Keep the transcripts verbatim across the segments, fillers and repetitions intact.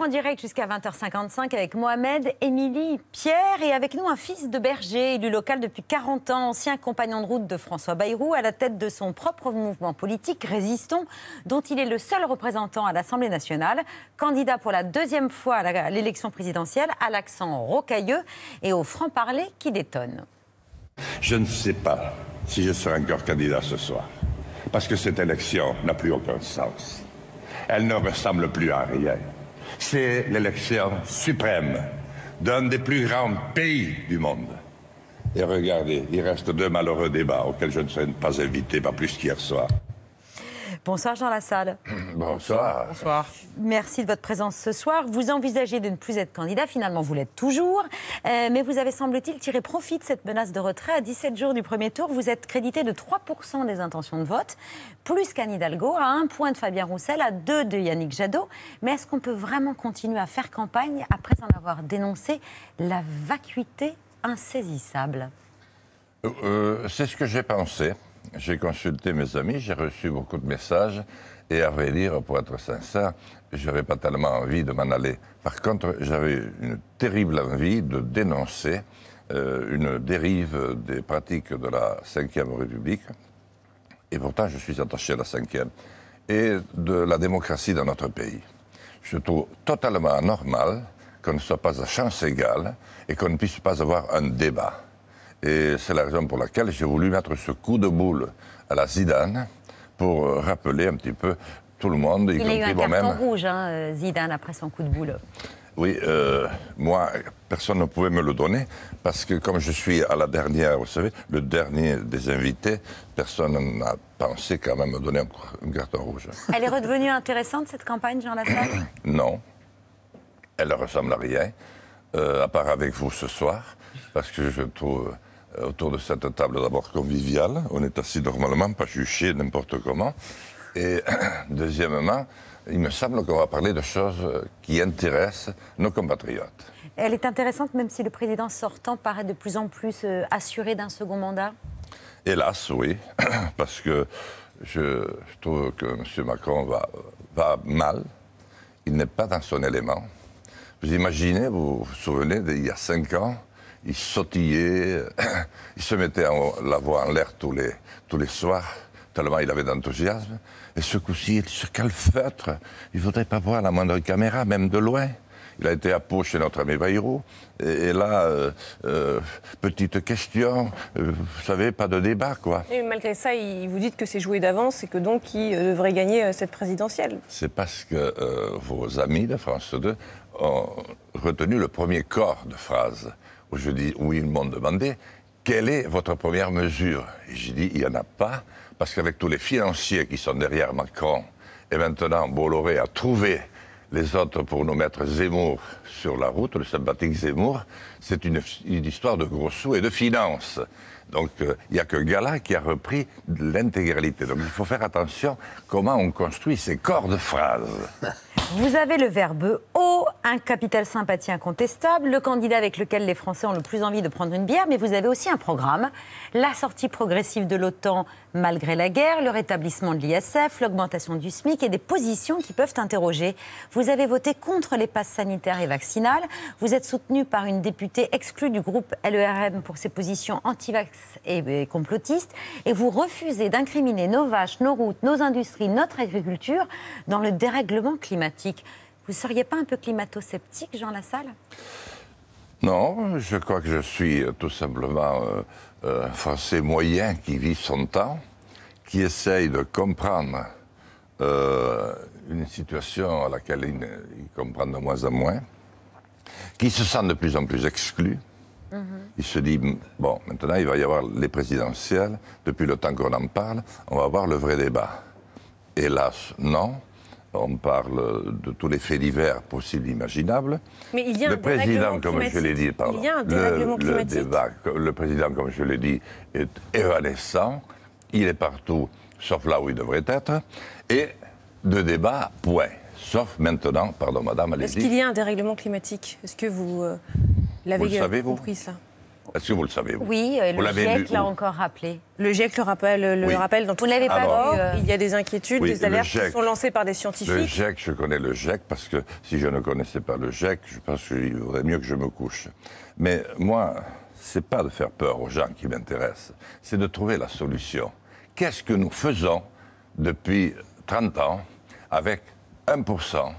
en direct jusqu'à vingt heures cinquante-cinq avec Mohamed, Émilie, Pierre et avec nous un fils de berger, élu local depuis quarante ans, ancien compagnon de route de François Bayrou, à la tête de son propre mouvement politique, Résistons, dont il est le seul représentant à l'Assemblée nationale, candidat pour la deuxième fois à l'élection présidentielle, à l'accent rocailleux et au franc-parler qui détonne. Je ne sais pas si je serai encore candidat ce soir, parce que cette élection n'a plus aucun sens. Elle ne ressemble plus à rien. C'est l'élection suprême d'un des plus grands pays du monde. Et regardez, il reste deux malheureux débats auxquels je ne serai pas invité, pas plus qu'hier soir. Bonsoir Jean Lassalle. Bonsoir. Bonsoir. Merci de votre présence ce soir. Vous envisagez de ne plus être candidat, finalement vous l'êtes toujours, euh, mais vous avez semble-t-il tiré profit de cette menace de retrait. À dix-sept jours du premier tour, vous êtes crédité de trois pour cent des intentions de vote, plus qu'Anne Hidalgo, à un point de Fabien Roussel, à deux de Yannick Jadot. Mais est-ce qu'on peut vraiment continuer à faire campagne après en avoir dénoncé la vacuité insaisissable? euh, C'est ce que j'ai pensé. J'ai consulté mes amis, j'ai reçu beaucoup de messages et à vrai dire, pour être sincère, je n'avais pas tellement envie de m'en aller. Par contre, j'avais une terrible envie de dénoncer euh, une dérive des pratiques de la cinquième République, et pourtant je suis attaché à la cinquième, et de la démocratie dans notre pays. Je trouve totalement anormal qu'on ne soit pas à chance égale et qu'on ne puisse pas avoir un débat. Et c'est la raison pour laquelle j'ai voulu mettre ce coup de boule à la Zidane pour rappeler un petit peu tout le monde. Il a eu un carton rouge, hein, Zidane, après son coup de boule. Oui, euh, moi, personne ne pouvait me le donner parce que comme je suis à la dernière, vous savez, le dernier des invités, personne n'a pensé quand même me donner un, un carton rouge. Elle est redevenue intéressante, cette campagne, Jean Lassalle? Non, elle ne ressemble à rien, euh, à part avec vous ce soir, parce que je trouve... autour de cette table d'abord conviviale, on est assis normalement, pas juché n'importe comment. Et deuxièmement, il me semble qu'on va parler de choses qui intéressent nos compatriotes. Elle est intéressante même si le président sortant paraît de plus en plus assuré d'un second mandat? Hélas, oui, parce que je, je trouve que M. Macron va, va mal, il n'est pas dans son élément. Vous imaginez, vous vous souvenez d'il y a cinq ans, il sautillait, il se mettait en, la voix en l'air tous les, tous les soirs, tellement il avait d'enthousiasme. Et ce coup-ci, il se calfeutre. Il ne voudrait pas voir la moindre caméra, même de loin. Il a été à Pau chez notre ami Bayrou. Et, et là, euh, euh, petite question, euh, vous savez, pas de débat, quoi. Et malgré ça, il, vous dites que c'est joué d'avance et que donc il euh, devrait gagner euh, cette présidentielle. C'est parce que euh, vos amis de France deux ont retenu le premier corps de phrase. Où, je dis, où ils m'ont demandé quelle est votre première mesure. Et j'ai dit, il n'y en a pas, parce qu'avec tous les financiers qui sont derrière Macron, et maintenant Bolloré a trouvé les autres pour nous mettre Zemmour sur la route, le sympathique Zemmour, c'est une, une histoire de gros sous et de finances. Donc il euh, n'y a que Gala qui a repris l'intégralité. Donc il faut faire attention comment on construit ces corps de phrases. Vous avez le verbe haut, un capital sympathie incontestable, le candidat avec lequel les Français ont le plus envie de prendre une bière, mais vous avez aussi un programme, la sortie progressive de l'OTAN malgré la guerre, le rétablissement de l'I S F, l'augmentation du SMIC et des positions qui peuvent interroger. Vous avez voté contre les passes sanitaires et vaccinales, vous êtes soutenu par une députée exclue du groupe L E R M pour ses positions anti-vax et complotistes, et vous refusez d'incriminer nos vaches, nos routes, nos industries, notre agriculture dans le dérèglement climatique. Vous ne seriez pas un peu climato-sceptique, Jean Lassalle? Non, je crois que je suis tout simplement euh, euh, un Français moyen qui vit son temps, qui essaye de comprendre euh, une situation à laquelle il, il comprend de moins en moins, qui se sent de plus en plus exclu. Mm-hmm. Il se dit, bon, maintenant il va y avoir les présidentielles, depuis le temps qu'on en parle, on va avoir le vrai débat. Hélas, non. On parle de tous les faits divers possibles, imaginables. Mais il y a le un président, comme je l'ai dit, pardon, il y a un dérèglement le, climatique. Le, débat, le président, comme je l'ai dit, est évanescent. Il est partout, sauf là où il devrait être. Et de débat, point. Sauf maintenant, pardon, madame, allez-y. Est-ce qu'il y a un dérèglement climatique? Est-ce que vous euh, l'avez vous le savez, compris, vous cela? Est-ce que vous le savez vous? Oui, euh, vous le GIEC l'a où? encore rappelé. Le GIEC le rappelle, le Oui. rappelle dans Vous ne l'avez pas Alors, vu euh, Il y a des inquiétudes, Oui, des le alertes qui GIEC. sont lancées par des Le scientifiques. GIEC, je connais le GIEC parce que si je ne connaissais pas le GIEC, je pense qu'il vaudrait mieux que je me couche. Mais moi, c'est pas de faire peur aux gens qui m'intéressent, c'est de trouver la solution. Qu'est-ce que nous faisons depuis trente ans avec un pour cent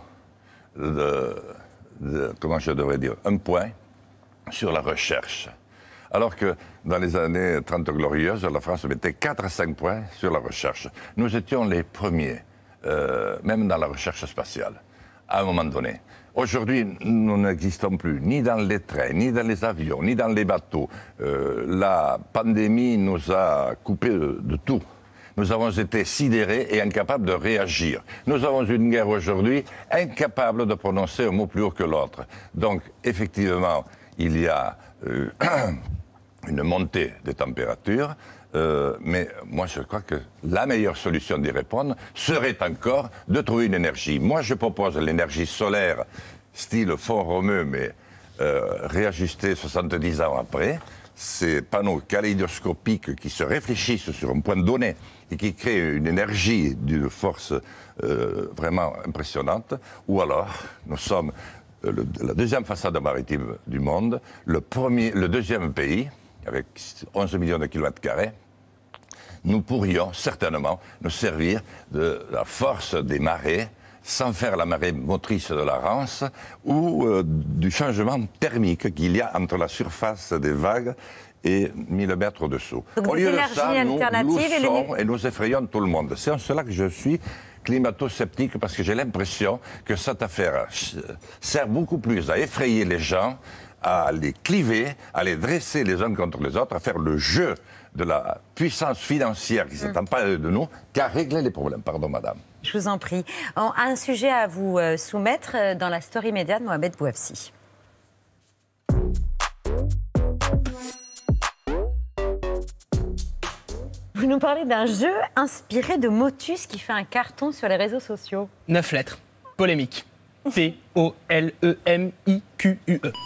de, de, comment je devrais dire, un point sur la recherche? Alors que dans les années trente glorieuses, la France mettait quatre à cinq points sur la recherche. Nous étions les premiers, euh, même dans la recherche spatiale, à un moment donné. Aujourd'hui, nous n'existons plus, ni dans les trains, ni dans les avions, ni dans les bateaux. Euh, la pandémie nous a coupés de, de tout. Nous avons été sidérés et incapables de réagir. Nous avons une guerre aujourd'hui, incapable de prononcer un mot plus haut que l'autre. Donc, effectivement, il y a euh, une montée des températures, euh, mais moi je crois que la meilleure solution d'y répondre serait encore de trouver une énergie. Moi je propose l'énergie solaire, style Font Romeu, mais euh, réajustée soixante-dix ans après. Ces panneaux kaléidoscopiques qui se réfléchissent sur un point donné et qui créent une énergie d'une force euh, vraiment impressionnante. Ou alors, nous sommes le, la deuxième façade maritime du monde, le, premier, le deuxième pays, avec onze millions de kilomètres carrés, nous pourrions certainement nous servir de la force des marées sans faire la marée motrice de la Rance ou euh, du changement thermique qu'il y a entre la surface des vagues et mille mètres au-dessous. Au lieu de ça, nous loussons et nous effrayons tout le monde. C'est en cela que je suis climato-sceptique, parce que j'ai l'impression que cette affaire sert beaucoup plus à effrayer les gens, à les cliver, à les dresser les uns contre les autres, à faire le jeu de la puissance financière qui s'attend pas de nous, qu'à régler les problèmes. Pardon, madame. Je vous en prie. On a un sujet à vous soumettre dans la story média de Mohamed Bouafsi. Vous nous parlez d'un jeu inspiré de Motus qui fait un carton sur les réseaux sociaux. Neuf lettres. Polémique. P O L E M I Q U E.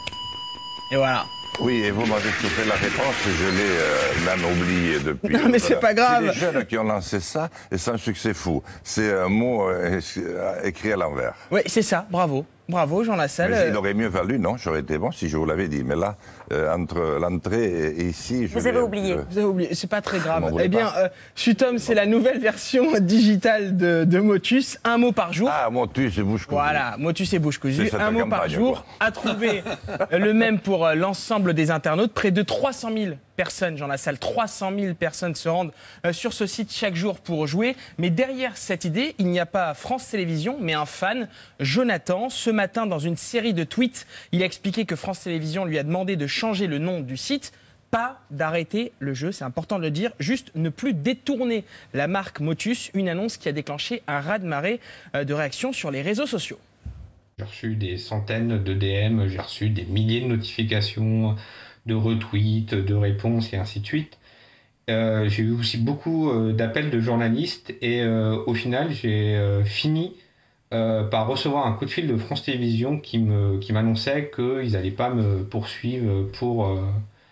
Et voilà. Oui, et vous m'avez soufflé la réponse, je l'ai euh, même oublié depuis. Non, mais c'est pas grave. C'est les jeunes qui ont lancé ça, et c'est un succès fou. C'est un mot euh, écrit à l'envers. Oui, c'est ça, bravo. Bravo, Jean Lassalle. Mais il aurait mieux valu, non, j'aurais été bon si je vous l'avais dit. Mais là, euh, entre l'entrée et ici... Je vous avez oublié. Euh... Vous avez oublié, c'est pas très grave. Eh bien, euh, Sutom, c'est la nouvelle version digitale de, de Motus. Un mot par jour. Ah, Motus et bouche cousue. Voilà, Motus et bouche cousue. Un mot campagne, par jour. quoi. À trouver le même pour euh, l'ensemble des internautes. Près de trois cent mille personnes, Jean Lassalle, trois cent mille personnes se rendent euh, sur ce site chaque jour pour jouer. Mais derrière cette idée, il n'y a pas France Télévisions, mais un fan, Jonathan. Ce matin, dans une série de tweets, il a expliqué que France Télévisions lui a demandé de changer le nom du site. Pas d'arrêter le jeu, c'est important de le dire, juste ne plus détourner la marque Motus, une annonce qui a déclenché un raz-de-marée de réactions sur les réseaux sociaux. J'ai reçu des centaines de D M, j'ai reçu des milliers de notifications, de retweets, de réponses et ainsi de suite. Euh, j'ai eu aussi beaucoup euh, d'appels de journalistes et euh, au final j'ai euh, fini euh, par recevoir un coup de fil de France Télévisions qui me, qui m'annonçait qu'ils n'allaient pas me poursuivre pour... Euh,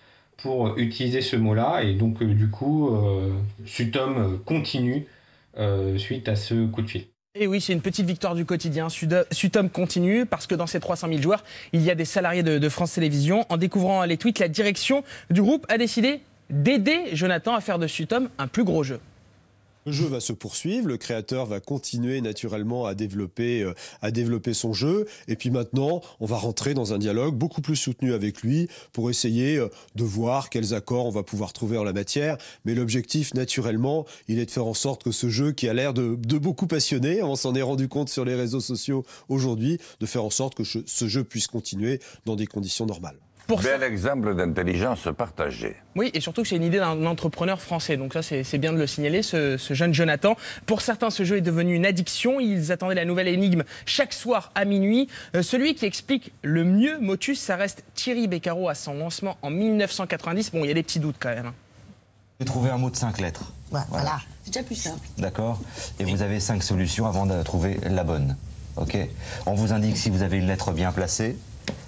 pour utiliser ce mot-là, et donc euh, du coup, euh, Sutom continue euh, suite à ce coup de fil. Et oui, c'est une petite victoire du quotidien. Sutom continue parce que dans ces trois cent mille joueurs, il y a des salariés de, de France Télévisions. En découvrant les tweets, la direction du groupe a décidé d'aider Jonathan à faire de Sutom un plus gros jeu. Le jeu va se poursuivre, le créateur va continuer naturellement à développer, euh, à développer son jeu. Et puis maintenant, on va rentrer dans un dialogue beaucoup plus soutenu avec lui pour essayer euh, de voir quels accords on va pouvoir trouver en la matière. Mais l'objectif, naturellement, il est de faire en sorte que ce jeu qui a l'air de, de beaucoup passionner, on s'en est rendu compte sur les réseaux sociaux aujourd'hui, de faire en sorte que ce, ce jeu puisse continuer dans des conditions normales. Pour Bel ça. exemple d'intelligence partagée. Oui, et surtout que c'est une idée d'un entrepreneur français. Donc ça, c'est bien de le signaler, ce, ce jeune Jonathan. Pour certains, ce jeu est devenu une addiction. Ils attendaient la nouvelle énigme chaque soir à minuit. Euh, celui qui explique le mieux Motus, ça reste Thierry Beccaro à son lancement en mille neuf cent quatre-vingt-dix. Bon, il y a des petits doutes quand même. J'ai trouvé un mot de cinq lettres. Ouais, voilà, voilà. C'est déjà plus simple. D'accord. Et vous avez cinq solutions avant de trouver la bonne. Ok. On vous indique si vous avez une lettre bien placée,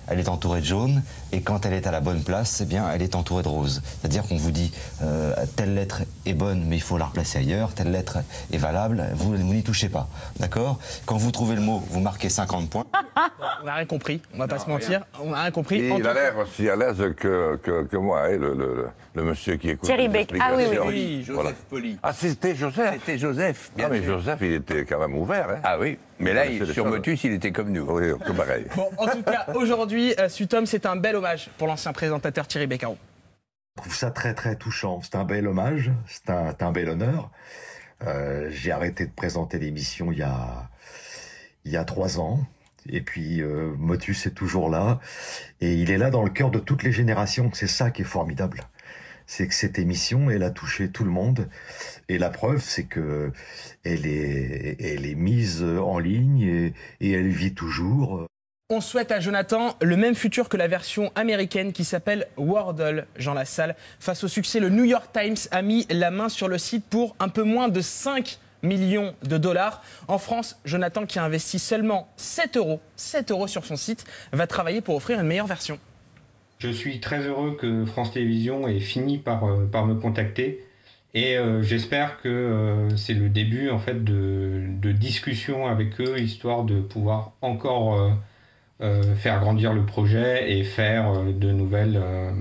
elle est entourée de jaune, et quand elle est à la bonne place, eh bien, elle est entourée de rose. C'est-à-dire qu'on vous dit, euh, telle lettre est bonne, mais il faut la replacer ailleurs, telle lettre est valable, vous, vous n'y touchez pas. D'accord? Quand vous trouvez le mot, vous marquez cinquante points. On n'a rien compris, on va pas se mentir, on n'a rien compris. Et En il tout a cas- l'air aussi à l'aise que, que, que moi, hein, le, le, le monsieur qui écoute Thierry les Beck. Ah oui, oui, explications. oui. Joseph Voilà. Poli. Ah, c'était Joseph. C'était Joseph, bien Ah, mais sûr. Joseph, il était quand même ouvert. Hein. Ah oui, mais là, Il il- connaissait sur les Motus, il était comme nous. Oui, tout pareil. Bon, en tout cas, aujourd'hui, euh, Sutom, c'est un bel hommage pour l'ancien présentateur Thierry Beccaro. Je trouve ça très très touchant. C'est un bel hommage, c'est un, c'est un bel honneur. Euh, j'ai arrêté de présenter l'émission il y a, il y a trois ans. Et puis euh, Motus est toujours là. Et il est là dans le cœur de toutes les générations. C'est ça qui est formidable. C'est que cette émission, elle a touché tout le monde. Et la preuve, c'est que elle est, elle est mise en ligne et, et elle vit toujours. On souhaite à Jonathan le même futur que la version américaine qui s'appelle Wordle, Jean Lassalle. Face au succès, le New York Times a mis la main sur le site pour un peu moins de cinq millions de dollars. En France, Jonathan, qui a investi seulement sept euros, sept euros sur son site, va travailler pour offrir une meilleure version. Je suis très heureux que France Télévisions ait fini par, euh, par me contacter et euh, j'espère que euh, c'est le début en fait de, de discussions avec eux, histoire de pouvoir encore euh, euh, faire grandir le projet et faire euh, de nouvelles, euh,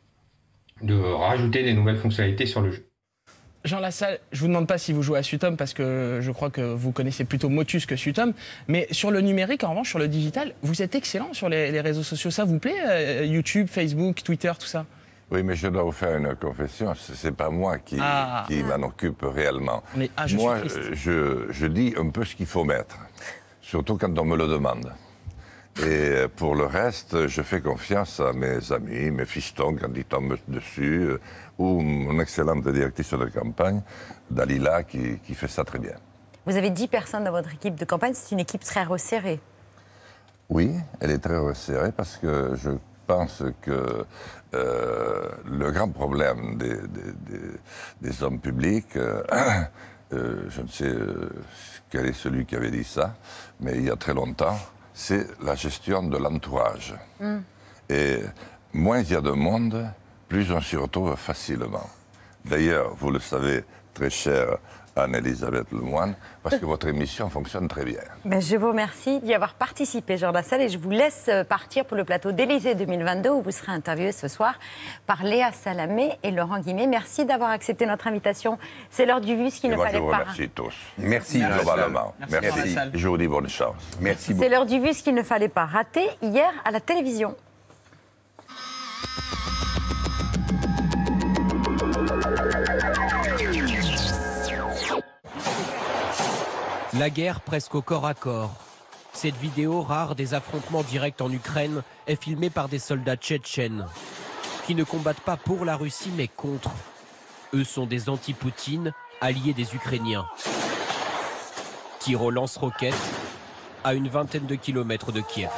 de rajouter des nouvelles fonctionnalités sur le jeu. Jean Lassalle, je vous demande pas si vous jouez à Sutom parce que je crois que vous connaissez plutôt Motus que Sutom, mais sur le numérique, en revanche, sur le digital, vous êtes excellent sur les, les réseaux sociaux. Ça vous plaît, euh, YouTube, Facebook, Twitter, tout ça? Oui, mais je dois vous faire une confession. Ce n'est pas moi qui, Ah. qui m'en occupe réellement. Mais, ah, je moi, suis triste. je, je dis un peu ce qu'il faut mettre, surtout quand on me le demande. Et pour le reste, je fais confiance à mes amis, mes fistons, quand ils tombent dessus, euh, ou mon excellente directrice de campagne, Dalila, qui, qui fait ça très bien. Vous avez dix personnes dans votre équipe de campagne, c'est une équipe très resserrée. Oui, elle est très resserrée parce que je pense que euh, le grand problème des, des, des, des hommes publics, euh, euh, je ne sais euh, quel est celui qui avait dit ça, mais il y a très longtemps, c'est la gestion de l'entourage. Mm. Et moins il y a de monde, plus on s'y retrouve facilement. D'ailleurs, vous le savez, très chère Anne-Elisabeth Lemoine, parce que votre émission fonctionne très bien. Ben, je vous remercie d'y avoir participé, Jean Lassalle, et je vous laisse partir pour le plateau d'Élysée deux mille vingt-deux, où vous serez interviewé ce soir par Léa Salamé et Laurent Guimet. Merci d'avoir accepté notre invitation. C'est l'heure du vu, ce qu'il ne moi, fallait je vous pas. remercie tous. Merci, globalement. Merci, Merci. Merci. Merci. Je vous dis bonne chance. Merci beaucoup. C'est l'heure du vu, ce qu'il ne fallait pas rater hier à la télévision. La guerre presque au corps à corps. Cette vidéo rare des affrontements directs en Ukraine est filmée par des soldats tchétchènes qui ne combattent pas pour la Russie mais contre. Eux sont des anti-Poutine, alliés des Ukrainiens. Tir au lance-roquettes à une vingtaine de kilomètres de Kiev.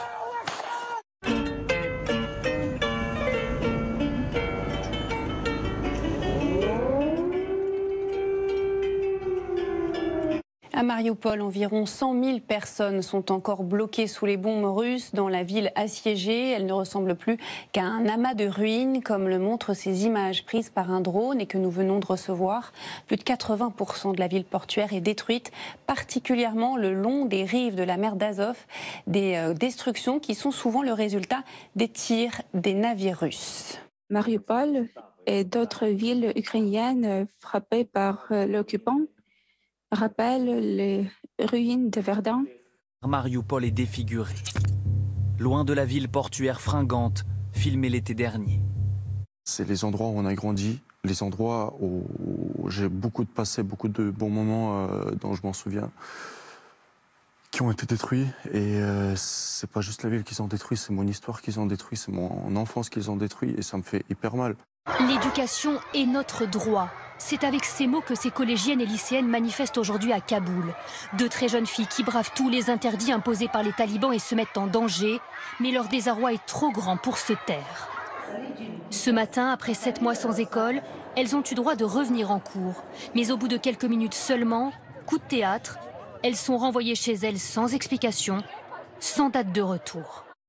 À Mariupol, environ cent mille personnes sont encore bloquées sous les bombes russes dans la ville assiégée. Elle ne ressemble plus qu'à un amas de ruines, comme le montrent ces images prises par un drone et que nous venons de recevoir. Plus de quatre-vingts pour cent de la ville portuaire est détruite, particulièrement le long des rives de la mer d'Azov. Des euh, destructions qui sont souvent le résultat des tirs des navires russes. Mariupol et d'autres villes ukrainiennes frappées par euh, l'occupant rappelle les ruines de Verdun. Mariupol est défiguré. Loin de la ville portuaire fringante, filmée l'été dernier. C'est les endroits où on a grandi, les endroits où j'ai beaucoup de passé, beaucoup de bons moments euh, dont je m'en souviens, qui ont été détruits. Et euh, c'est pas juste la ville qu'ils ont détruit, c'est mon histoire qu'ils ont détruit, c'est mon enfance qu'ils ont détruit, et ça me fait hyper mal. L'éducation est notre droit. C'est avec ces mots que ces collégiennes et lycéennes manifestent aujourd'hui à Kaboul. Deux très jeunes filles qui bravent tous les interdits imposés par les talibans et se mettent en danger, mais leur désarroi est trop grand pour se taire. Ce matin, après sept mois sans école, elles ont eu droit de revenir en cours. Mais au bout de quelques minutes seulement, coup de théâtre, elles sont renvoyées chez elles sans explication, sans date de retour.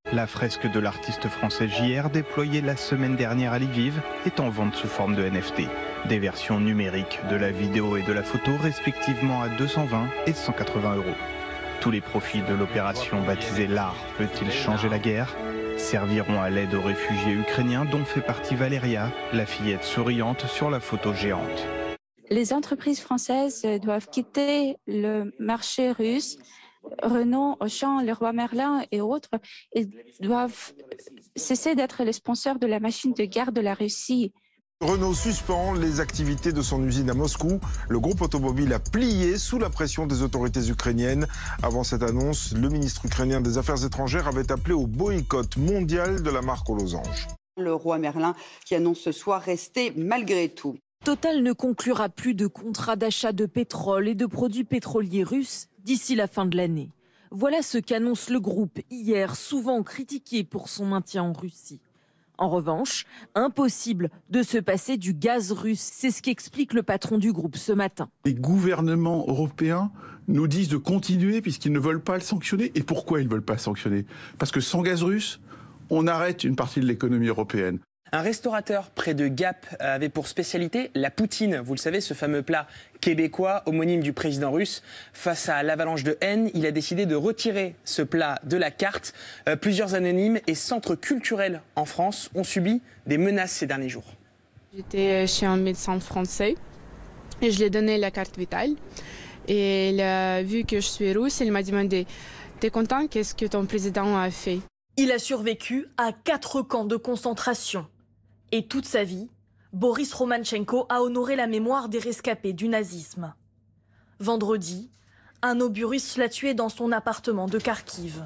La fresque de l'artiste français J R, déployée la semaine dernière à Lviv, est en vente sous forme de N F T. Des versions numériques de la vidéo et de la photo, respectivement à deux cent vingt et cent quatre-vingts euros. Tous les profits de l'opération baptisée L'art peut-il changer la guerre serviront à l'aide aux réfugiés ukrainiens dont fait partie Valéria, la fillette souriante sur la photo géante. Les entreprises françaises doivent quitter le marché russe. Renault, Auchan, Leroy Merlin et autres, ils doivent cesser d'être les sponsors de la machine de guerre de la Russie. Renault suspend les activités de son usine à Moscou. Le groupe automobile a plié sous la pression des autorités ukrainiennes. Avant cette annonce, le ministre ukrainien des Affaires étrangères avait appelé au boycott mondial de la marque aux losanges. Leroy Merlin qui annonce ce soir rester malgré tout. Total ne conclura plus de contrats d'achat de pétrole et de produits pétroliers russes d'ici la fin de l'année. Voilà ce qu'annonce le groupe hier, souvent critiqué pour son maintien en Russie. En revanche, impossible de se passer du gaz russe. C'est ce qu'explique le patron du groupe ce matin. Les gouvernements européens nous disent de continuer puisqu'ils ne veulent pas le sanctionner. Et pourquoi ils ne veulent pas le sanctionner? Parce que sans gaz russe, on arrête une partie de l'économie européenne. Un restaurateur près de Gap avait pour spécialité la poutine. Vous le savez, ce fameux plat québécois, homonyme du président russe. Face à l'avalanche de haine, il a décidé de retirer ce plat de la carte. Euh, plusieurs anonymes et centres culturels en France ont subi des menaces ces derniers jours. J'étais chez un médecin français et je lui ai donné la carte vitale. Et il a vu que je suis russe, il m'a demandé « T'es content? Qu'est-ce que ton président a fait ?» Il a survécu à quatre camps de concentration. Et toute sa vie, Boris Romanchenko a honoré la mémoire des rescapés du nazisme. Vendredi, un obus russe l'a tué dans son appartement de Kharkiv.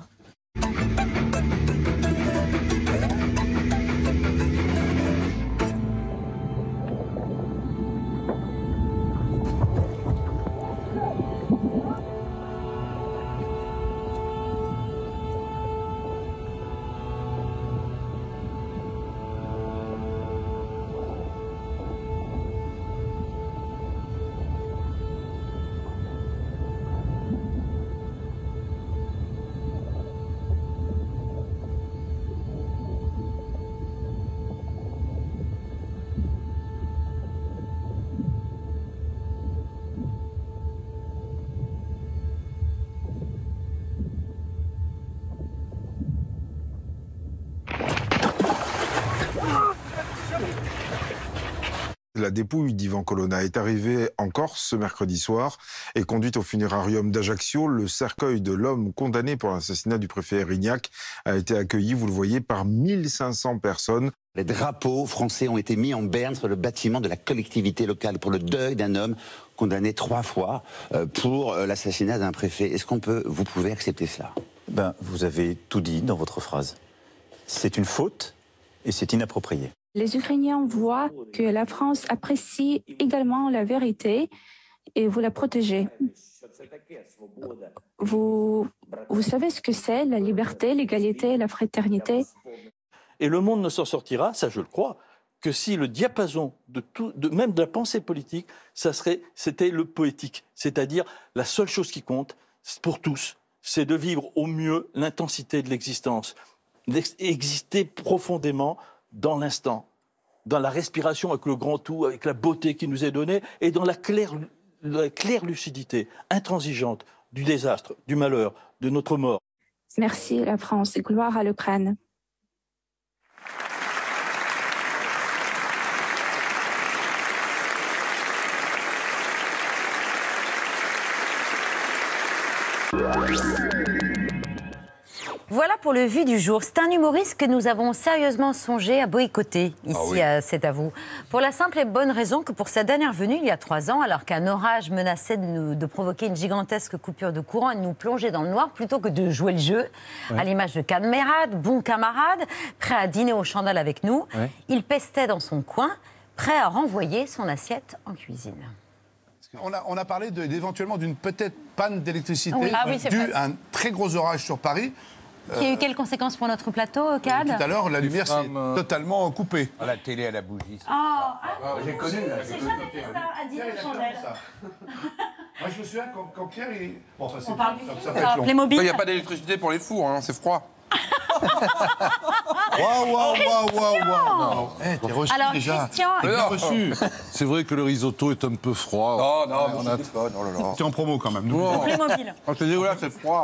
La dépouille d'Ivan Colonna est arrivée en Corse ce mercredi soir et conduite au funérarium d'Ajaccio. Le cercueil de l'homme condamné pour l'assassinat du préfet Erignac a été accueilli, vous le voyez, par mille cinq cents personnes. Les drapeaux français ont été mis en berne sur le bâtiment de la collectivité locale pour le deuil d'un homme condamné trois fois pour l'assassinat d'un préfet. Est-ce qu'on peut, vous pouvez accepter ça? Ben, vous avez tout dit dans votre phrase. C'est une faute et c'est inapproprié. Les Ukrainiens voient que la France apprécie également la vérité et vous la protégez. Vous, vous savez ce que c'est, la liberté, l'égalité, la fraternité. Et le monde ne s'en sortira, ça je le crois, que si le diapason de tout, de, même de la pensée politique, ça serait, c'était le poétique. C'est-à-dire la seule chose qui compte pour tous, c'est de vivre au mieux l'intensité de l'existence, d'exister profondément dans l'instant, dans la respiration avec le grand tout, avec la beauté qui nous est donnée, et dans la claire, la claire lucidité intransigeante du désastre, du malheur, de notre mort. Merci la France et gloire à l'Ukraine. Voilà pour le Vu du jour. C'est un humoriste que nous avons sérieusement songé à boycotter ici ah oui. à C'est à vous. Pour la simple et bonne raison que pour sa dernière venue il y a trois ans, alors qu'un orage menaçait de, nous, de provoquer une gigantesque coupure de courant et de nous plonger dans le noir, plutôt que de jouer le jeu, ouais. à l'image de camarade, bon camarade, prêt à dîner au chandal avec nous, ouais. il pestait dans son coin, prêt à renvoyer son assiette en cuisine. On a, on a parlé de, d'éventuellement d'une peut-être panne d'électricité oui. ah oui, due à un très gros orage sur Paris. Qui a eu quelles conséquences pour notre plateau, Cad? Tout à l'heure, la lumière s'est euh... totalement coupée. À la télé, à la bougie. Oh, ah, j'ai connu. J'ai jamais fait ça, à dîner au chandelle. Moi, je me souviens quand, quand Pierre... Il... Bon, enfin, c'est on parle ça, ça peut être long. Il n'y a pas d'électricité pour les fours, hein, c'est froid. Waouh, waouh, waouh, waouh, waouh. Eh, t'es reçu Alors, déjà. Christian- T'es bien reçu. C'est vrai que le risotto est un peu froid. Non, non, on mais a... je déconne, oh là là. T'es en promo quand même. Oh. Playmobil. Quand je te dis, voilà, c'est froid.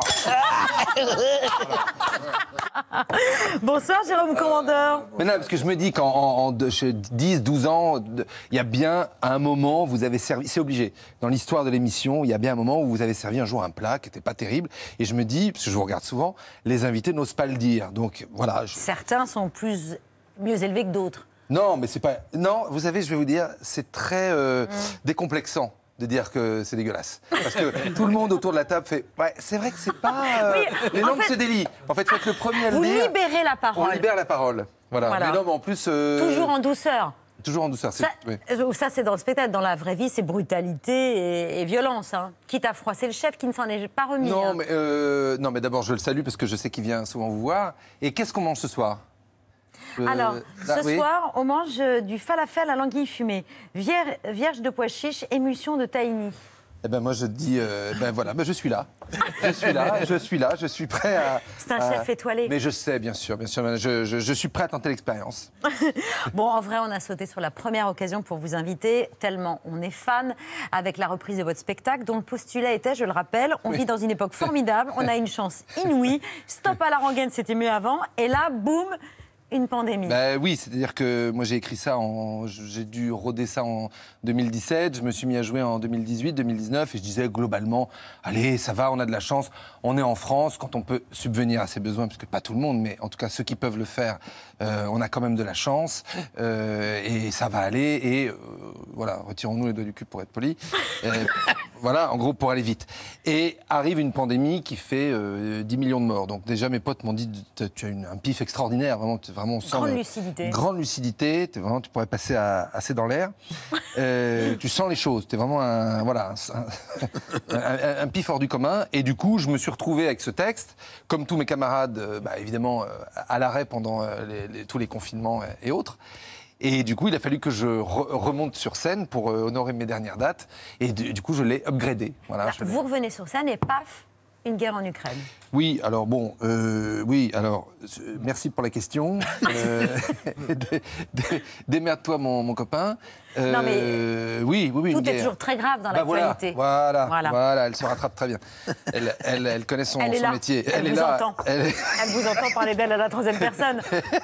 Bonsoir Jérôme Commandeur. Mais non, parce que je me dis qu'en en, en de- chez dix, douze ans, de- il y a bien un moment où vous avez servi, c'est obligé, dans l'histoire de l'émission, il y a bien un moment où vous avez servi un jour un plat qui n'était pas terrible. Et je me dis, parce que je vous regarde souvent, les invités n'osent pas le dire. Donc voilà. je- Certains sont plus mieux élevés que d'autres. Non, mais c'est pas. Non, vous savez, je vais vous dire, c'est très euh, décomplexant de dire que c'est dégueulasse. Parce que tout le monde autour de la table fait. Ouais, c'est vrai que c'est pas. euh, Oui, les en langues fait- se délient. En fait, faut être le premier à le Vous dire. libérez la parole. On libère la parole. Voilà. Voilà. Mais non, mais en plus. euh, Toujours en douceur. Toujours en douceur. c'est- Ça, oui. euh, ça, c'est dans le spectacle. Dans la vraie vie, c'est brutalité et, et violence. Hein. Quitte à froisser le chef qui ne s'en est pas remis. Non, hein. mais, euh, non, mais d'abord, je le salue parce que je sais qu'il vient souvent vous voir. Et qu'est-ce qu'on mange ce soir Euh, Alors, là, ce oui. soir, on mange euh, du falafel à l'anguille fumée, vier- vierge de pois chiches, émulsion de tahini. Eh ben moi je te dis, euh, ben voilà, ben je suis là, je suis là, je suis là, je suis prêt à. C'est un à- chef étoilé. Mais je sais, bien sûr, bien sûr, je, je, je suis prêt à tenter l'expérience. Bon, en vrai, on a sauté sur la première occasion pour vous inviter, tellement on est fan, avec la reprise de votre spectacle, dont le postulat était, je le rappelle, on Oui. vit dans une époque formidable, on a une chance inouïe, stop à la rengaine, c'était mieux avant, et là, boum, une pandémie. Ben oui, c'est-à-dire que moi j'ai écrit ça, en, j'ai dû roder ça en deux mille dix-sept, je me suis mis à jouer en deux mille dix-huit, deux mille dix-neuf, et je disais globalement, allez, ça va, on a de la chance, on est en France, quand on peut subvenir à ses besoins, parce que pas tout le monde, mais en tout cas ceux qui peuvent le faire, euh, on a quand même de la chance, euh, et ça va aller, et euh, voilà, retirons-nous les doigts du cul pour être poli. Euh, voilà, en gros, pour aller vite. Et arrive une pandémie qui fait euh, dix millions de morts. Donc déjà, mes potes m'ont dit, tu as une, un pif extraordinaire, vraiment, tu- vraiment on sent Grande le- lucidité. Grande lucidité, t'es vraiment, tu pourrais passer à- assez dans l'air. Euh, tu sens les choses, tu es vraiment un, voilà, un, un- un pif hors du commun. Et du coup, je me suis retrouvé avec ce texte, comme tous mes camarades, euh, bah, évidemment, euh, à l'arrêt pendant euh, les- les- tous les confinements et autres. Et du coup, il a fallu que je re- remonte sur scène pour euh, honorer mes dernières dates. Et du, du coup, je l'ai upgradé. Voilà, je l'ai- Vous revenez sur scène et paf, une guerre en Ukraine. Oui, alors bon, euh, oui, alors, euh, merci pour la question. Euh, dé- dé- Démerde-toi, mon, mon copain. Euh, Non, mais oui, oui, oui. Tout une est guerre. toujours très grave dans Bah voilà, l'actualité. voilà, Voilà. voilà, elle se rattrape très bien. Elle, elle, elle connaît son, Elle est son là. métier. Elle est vous là. entend. Elle est- Elle vous entend parler d'elle à la troisième personne.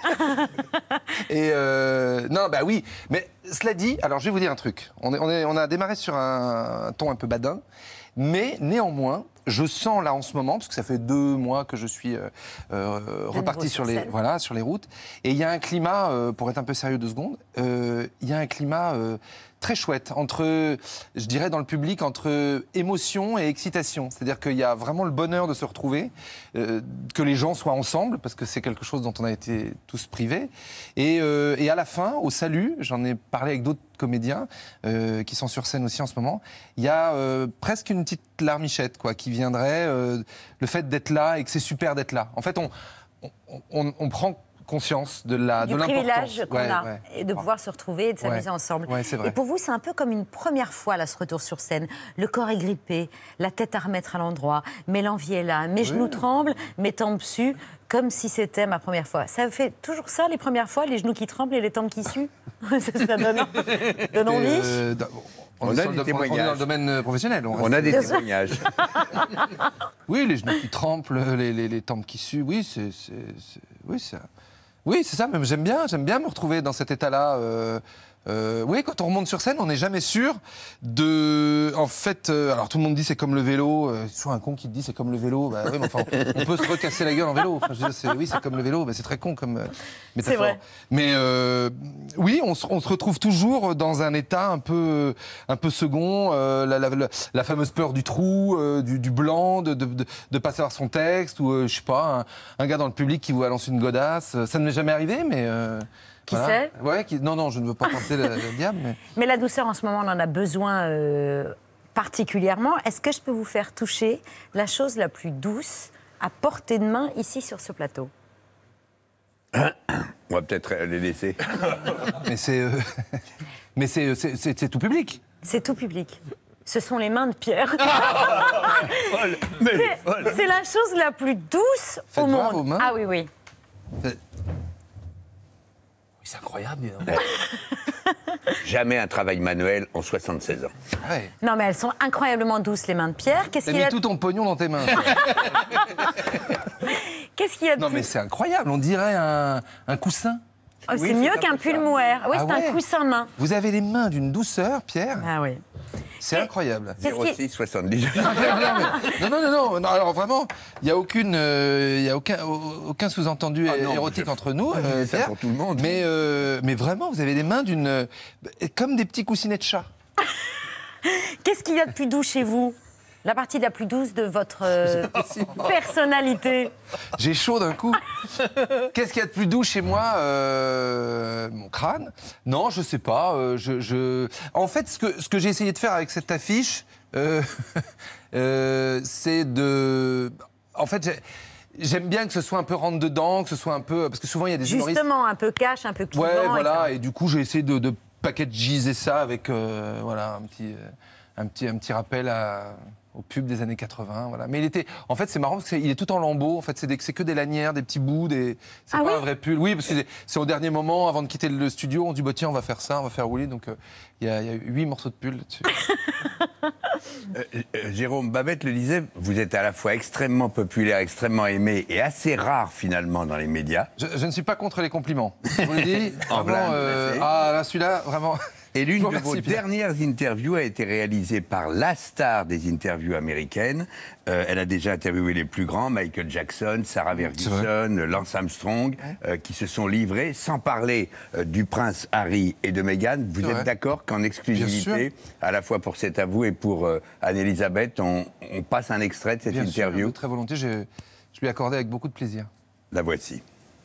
Et euh, non, bah oui. Mais cela dit, alors je vais vous dire un truc. On, est, on, est, on a démarré sur un, un ton un peu badin, mais néanmoins, je sens là en ce moment, parce que ça fait deux mois que je suis euh, euh, reparti sur sur les, scène. voilà, sur les routes, et il y a un climat, euh, pour être un peu sérieux deux secondes, euh, il y a un climat euh, très chouette entre, je dirais dans le public, entre émotion et excitation. C'est-à-dire qu'il y a vraiment le bonheur de se retrouver, euh, que les gens soient ensemble, parce que c'est quelque chose dont on a été tous privés. Et, euh, et à la fin, au salut, j'en ai parlé avec d'autres comédiens euh, qui sont sur scène aussi en ce moment, il y a euh, presque une petite larmichette quoi, qui viendrait, euh, le fait d'être là et que c'est super d'être là. En fait, on, on, on, on prend conscience de la Du de l'importance. privilège qu'on Ouais, a ouais. et de pouvoir se retrouver et de s'amuser Ouais. ensemble. Ouais, c'est vrai. Et pour vous, c'est un peu comme une première fois, là, ce retour sur scène. Le corps est grippé, la tête à remettre à l'endroit, mais l'envie est là, mes genoux tremblent, mes tempes suent, comme si c'était ma première fois. Ça fait toujours ça, les premières fois, les genoux qui tremblent et les tempes qui suent ça, ça donne, donne envie Et, euh, dans- on, On est a sur des le- on est témoignages. dans le domaine euh, professionnel. On reste- a des Bien sûr. témoignages. Oui, les genoux qui tremblent, les, les, les tempes qui suent, oui, c'est, c'est, c'est- oui, c'est, oui, c'est ça. Même j'aime bien, j'aime bien me retrouver dans cet état-là. euh, euh, oui, quand on remonte sur scène, on n'est jamais sûr de. En fait, euh, alors tout le monde dit c'est comme le vélo. Euh, c'est toujours un con qui te dit c'est comme le vélo. Bah, oui, mais enfin, on peut se recasser la gueule en vélo. Enfin, je veux dire, c'est- oui, c'est comme le vélo. Bah, c'est très con comme euh, métaphore. vrai. Mais euh, oui, on se, on se retrouve toujours dans un état un peu, un peu second. euh, la, la- la- la fameuse peur du trou, euh, du, du blanc, de, de, de, de pas savoir son texte, ou euh, je sais pas, un, un gars dans le public qui vous balance une godasse. Ça ne m'est jamais arrivé, mais. euh, Qui voilà. sait Ouais, qui- non, non, je ne veux pas tenter le, le diable, mais. Mais la douceur, en ce moment, on en a besoin euh, particulièrement. Est-ce que je peux vous faire toucher la chose la plus douce à portée de main ici sur ce plateau? On va peut-être les laisser. Mais c'est, euh, mais c'est, c'est, c'est- c'est tout public. C'est tout public. Ce sont les mains de Pierre. Mais C'est c'est la chose la plus douce Faites au voir monde. vos mains. Ah oui, oui. C'est incroyable, dis donc. Jamais un travail manuel en soixante-seize ans. Ouais. Non, mais elles sont incroyablement douces, les mains de Pierre. Qu'est-ce T'as qu'il mis a... tout ton pognon dans tes mains. Qu'est-ce qu'il y a de Non, plus- mais c'est incroyable, on dirait un, un coussin. Oh, c'est mieux qu'un pull mohair. Oui, Ah c'est ouais. un coussin main. Vous avez les mains d'une douceur, Pierre. Ah oui. C'est incroyable. Qu'est-ce qui- zéro six soixante-dix. Non, non, non, non, non, alors vraiment, il n'y a, aucune, euh, il y a aucun, aucun sous-entendu Ah non, érotique je- entre nous. je euh, dis ça Pierre. pour tout le monde. Mais, euh, mais vraiment, vous avez les mains d'une. euh, comme des petits coussinets de chat. Qu'est-ce qu'il y a de plus doux chez vous? La partie la plus douce de votre euh, personnalité. J'ai chaud d'un coup. Qu'est-ce qu'il y a de plus doux chez moi euh, Mon crâne. Non, je sais pas. euh, je, je... En fait, ce que, ce que j'ai essayé de faire avec cette affiche, euh, euh, c'est de. En fait, j'ai- j'aime bien que ce soit un peu rentre-dedans, que ce soit un peu. Parce que souvent, il y a des humoristes. Justement, un peu cash, un peu clivant. Ouais, voilà. et cetera. Et du coup, j'ai essayé de, de packagiser ça avec euh, voilà, un, petit, euh, un, petit, un petit rappel à, au pub des années quatre-vingts. Voilà. Mais il était. En fait, c'est marrant parce qu'il est tout en lambeaux. En fait, c'est des- c'est que des lanières, des petits bouts. Des... C'est Ah pas oui un vrai pull. Oui, parce que c'est- c'est au dernier moment, avant de quitter le studio, on dit bah, tiens, on va faire ça, on va faire rouler. Donc, euh, il y, a- il y a huit morceaux de pull là-dessus. Euh, euh, Jérôme Babette le disait, vous êtes à la fois extrêmement populaire, extrêmement aimé et assez rare finalement dans les médias. Je, je ne suis pas contre les compliments. Je vous le dis. En Vraiment, plein, euh, c'est- ah, là, celui-là, vraiment. Et l'une Je vous de vos remercie, Pierre. dernières interviews a été réalisée par la star des interviews américaines. Euh, elle a déjà interviewé les plus grands, Michael Jackson, Sarah Ferguson, Lance Armstrong, euh, qui se sont livrés, sans parler euh, du prince Harry et de Meghan. Vous C'est êtes vrai. d'accord qu'en Bien exclusivité, à la fois pour cet avou et pour euh, Anne-Elisabeth, on, on passe un extrait de cette Bien sûr, interview. très volontiers. Je, je lui ai accordé avec beaucoup de plaisir. La voici.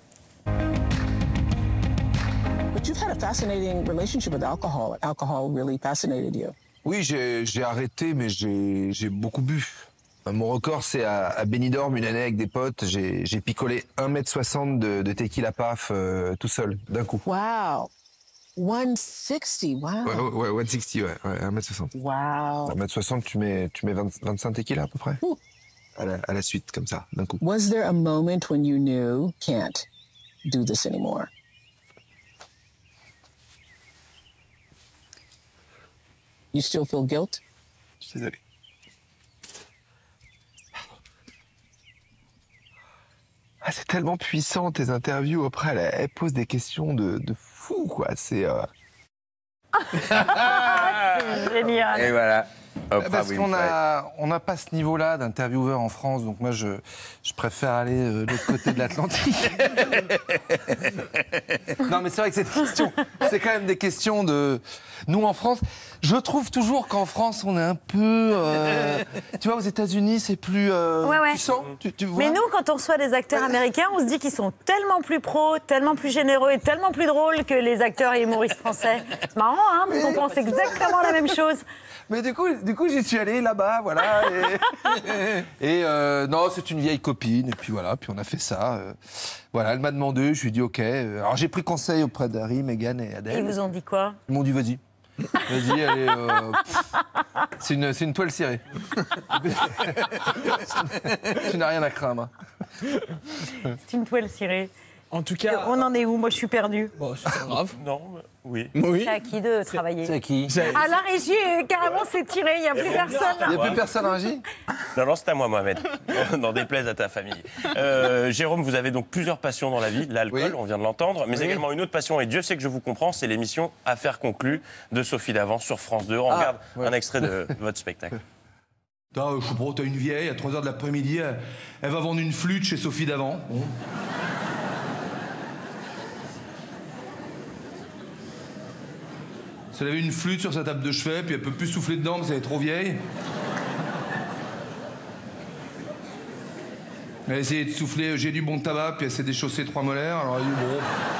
But you've had a fascinating relationship with alcohol. Alcohol really fascinated you. Oui, j'ai j'ai arrêté, mais j'ai j'ai beaucoup bu. Mon record, c'est à, à Benidorm, une année avec des potes. J'ai j'ai picolé un mètre soixante de, de tequila paf euh, tout seul, d'un coup. Wow. one sixty, wow. Ouais, ouais, ouais, cent soixante, ouais, ouais, un mètre soixante. Wow. un mètre soixante, tu mets, tu mets vingt, vingt-cinq tequila à peu près. À la, à la suite, comme ça, d'un coup. Was there a moment when you knew, can't do this anymore? You still feel guilt? Je suis désolé. Ah, c'est tellement puissant, tes interviews. Après, elle, elle pose des questions de, de fou, quoi. C'est... euh, C'est génial. Et voilà. Oprah Parce qu'on Winfrey. a, on n'a pas ce niveau-là d'intervieweur en France, donc moi je, je préfère aller euh, de l'autre côté de l'Atlantique. Non, mais c'est vrai que c'est des questions, c'est quand même des questions de. Nous en France, je trouve toujours qu'en France on est un peu. euh, Tu vois, aux États-Unis c'est plus euh, Ouais, ouais. puissant. Tu, tu vois Mais nous, quand on reçoit des acteurs américains, on se dit qu'ils sont tellement plus pros, tellement plus généreux et tellement plus drôles que les acteurs et humoristes français. C'est marrant, hein, parce qu'on pense exactement la même chose. Mais du coup, du coup, j'y suis allé là-bas, voilà. Et, et, euh, non, c'est une vieille copine, et puis voilà, puis on a fait ça. euh, voilà, elle m'a demandé, je lui ai dit OK. Alors j'ai pris conseil auprès d'Harry, Meghan et Adèle. Et ils vous ont dit quoi? Ils m'ont dit vas-y. Vas-y, allez. euh, pff, c'est une, c'est une toile cirée. Tu n'as rien à craindre. C'est une toile cirée. En tout cas, on en est où? Moi, je suis perdue. Bon, c'est pas grave. Non, oui. C'est à qui de travailler? C'est à qui? Ah, la régie, euh, carrément, c'est tiré. Il n'y a plus personne. Il n'y a plus personne en régie? Non, non, c'est à moi, Mohamed. N'en déplaise à ta famille. Euh, Jérôme, vous avez donc plusieurs passions dans la vie. L'alcool, on vient de l'entendre, mais Oui. également une autre passion, et Dieu sait que je vous comprends, c'est l'émission Affaires conclues de Sophie Davant sur France deux. On Ah, regarde ouais. un extrait de votre spectacle. T'as, je sais pas, t'as une vieille, à trois heures de l'après-midi, elle, elle va vendre une flûte chez Sophie Davant. Bon. Elle avait une flûte sur sa table de chevet, puis elle peut plus souffler dedans parce qu'elle est trop vieille. Elle a essayé de souffler, j'ai du bon tabac, puis elle s'est déchaussé trois molaires, alors elle a dit bon.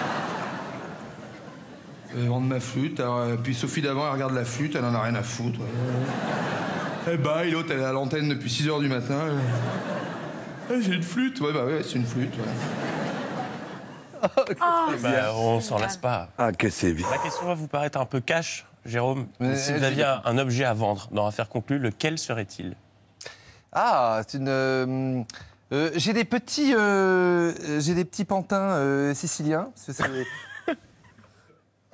Je vais vendre ma flûte, alors, euh, puis Sophie Davant, elle regarde la flûte, elle en a rien à foutre. Eh ben, et l'autre, elle est à l'antenne depuis six heures du matin. Eh, j'ai une flûte, ouais, bah ouais, c'est une flûte, ouais. Eh ben, on s'en lasse pas. Ah, que c'est bien. La question va vous paraître un peu cash, Jérôme. Mais, si vous euh, aviez un, un objet à vendre dans Affaires conclues, lequel serait-il? Ah, c'est une. euh, euh, j'ai des petits, euh, j'ai des petits pantins euh, siciliens. C'est- c'est-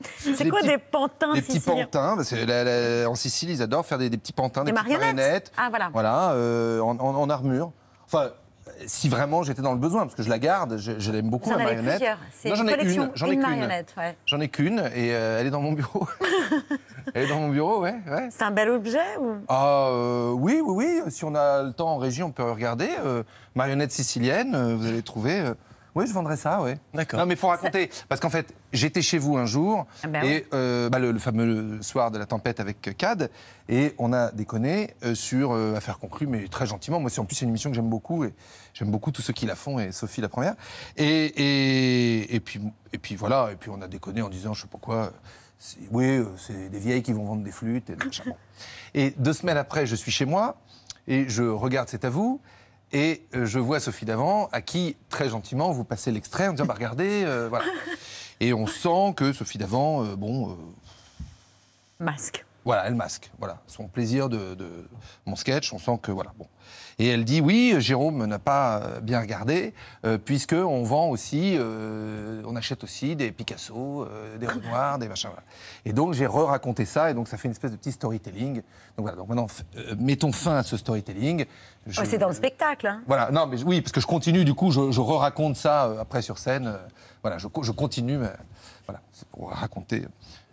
C'est quoi des pantins Des petits siciliens pantins, parce que la- la- en Sicile, ils adorent faire des, des petits pantins, Des des, petites marionnettes. marionnettes. Ah, voilà. Voilà, euh, en, en- en armure. Enfin, si vraiment j'étais dans le besoin, parce que je la garde, je, je l'aime beaucoup, Vous en la avez marionnette. plusieurs. C'est Non, une j'en ai collection, une. J'en ai une qu'une. marionnette, ouais. J'en ai qu'une, et euh, elle est dans mon bureau. Elle est dans mon bureau, ouais. ouais. C'est un bel objet ou... Ah euh, oui, oui, oui. Si on a le temps en régie, on peut regarder. Euh, marionnette sicilienne, euh, vous allez trouver. euh, Oui, je vendrais ça, oui. D'accord. Non, mais il faut raconter. Parce qu'en fait, j'étais chez vous un jour, Ah ben et oui. euh, bah, le, le fameux soir de la tempête avec euh, Cad, et on a déconné euh, sur euh, Affaires conclues, mais très gentiment. Moi, c'est en plus c'est une émission que j'aime beaucoup, et j'aime beaucoup tous ceux qui la font, et Sophie la première. Et, et, et, puis, et puis voilà, et puis on a déconné en disant, je sais pas quoi, c'est- oui, euh, c'est des vieilles qui vont vendre des flûtes. Et, machin. Bon. Et deux semaines après, je suis chez moi, et je regarde C'est à vous. Et euh, je vois Sophie Davant, à qui, très gentiment, vous passez l'extrait en disant, bah, regardez, euh, voilà. Et on sent que Sophie Davant, euh, bon... euh, Masque. voilà, elle masque. Voilà, son plaisir de, de mon sketch, on sent que, voilà, bon. Et elle dit, oui, Jérôme n'a pas euh, bien regardé, euh, puisqu'on vend aussi, euh, on achète aussi des Picasso, euh, des Renoir, des machins, voilà. Et donc, j'ai re-raconté ça, et donc ça fait une espèce de petit storytelling. Donc voilà, donc maintenant, f- euh, mettons fin à ce storytelling. Je- Ouais, c'est dans le spectacle. Hein. Voilà, non, mais oui, parce que je continue, du coup, je, je re-raconte ça euh, après sur scène. euh, voilà, je, co- je continue, mais voilà, c'est pour raconter.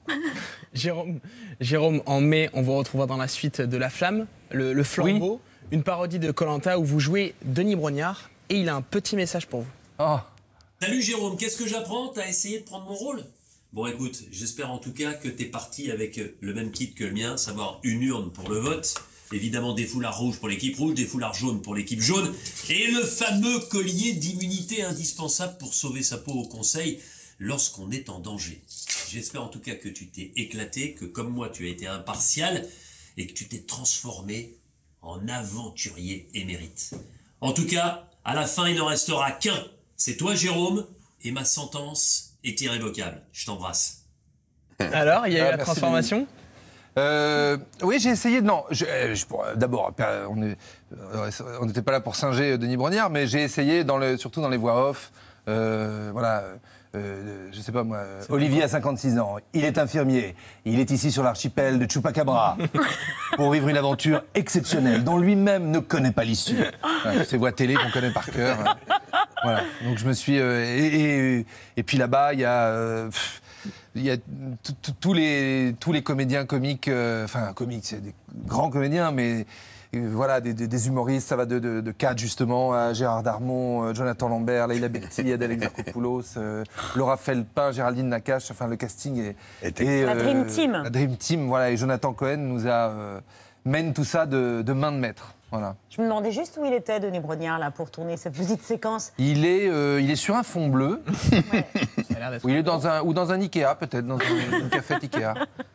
Jérôme, Jérôme, en mai, on vous retrouvera dans la suite de La Flamme, le, le flambeau, une parodie de Koh Lanta où vous jouez Denis Brognard, et il a un petit message pour vous. Oh. Salut Jérôme, qu'est-ce que j'apprends? T'as essayé de prendre mon rôle? Bon écoute, j'espère en tout cas que t'es parti avec le même kit que le mien, savoir une urne pour le vote, évidemment des foulards rouges pour l'équipe rouge, des foulards jaunes pour l'équipe jaune, et le fameux collier d'immunité indispensable pour sauver sa peau au conseil lorsqu'on est en danger. J'espère en tout cas que tu t'es éclaté, que comme moi tu as été impartial, et que tu t'es transformé en aventurier émérite. En tout cas, à la fin il n'en restera qu'un, c'est toi Jérôme, et ma sentence est irrévocable. Je t'embrasse. Alors, il y a eu Ah, la merci, transformation Euh, oui, j'ai essayé de... Non, je- euh, je- pour- d'abord, euh, on est- euh, on n'était pas là pour singer Denis Brognard, mais j'ai essayé, dans le, surtout dans les voix off, euh, voilà, euh, je sais pas moi, euh, Olivier a cinquante-six ans, il est infirmier, il est ici sur l'archipel de Chupacabra pour vivre une aventure exceptionnelle dont lui-même ne connaît pas l'issue. Voilà, ces voix télé qu'on connaît par cœur. hein. Voilà, donc je me suis... euh, et, et- et puis là-bas, il y a... euh, pff, il y a t- t- tous les, tous les comédiens comiques, euh, enfin comiques, c'est des grands comédiens, mais euh, voilà, des, des- des humoristes, ça va de, de, de Cad justement à Gérard Darmon, euh, Jonathan Lambert, Leïla Bekti, Adèle Exarchopoulos, euh, Laura Felpin, Géraldine Nakache, enfin le casting est... Et La Dream Team. La Dream Team, voilà, et Jonathan Cohen nous a... euh, mène tout ça de, de main de maître, voilà. Je me demandais juste où il était, Denis Brognard, là, pour tourner cette petite séquence. Il est, euh, il est sur un fond bleu. Ou il est dans un, ou dans un Ikea, peut-être, dans un, une cafette Ikea.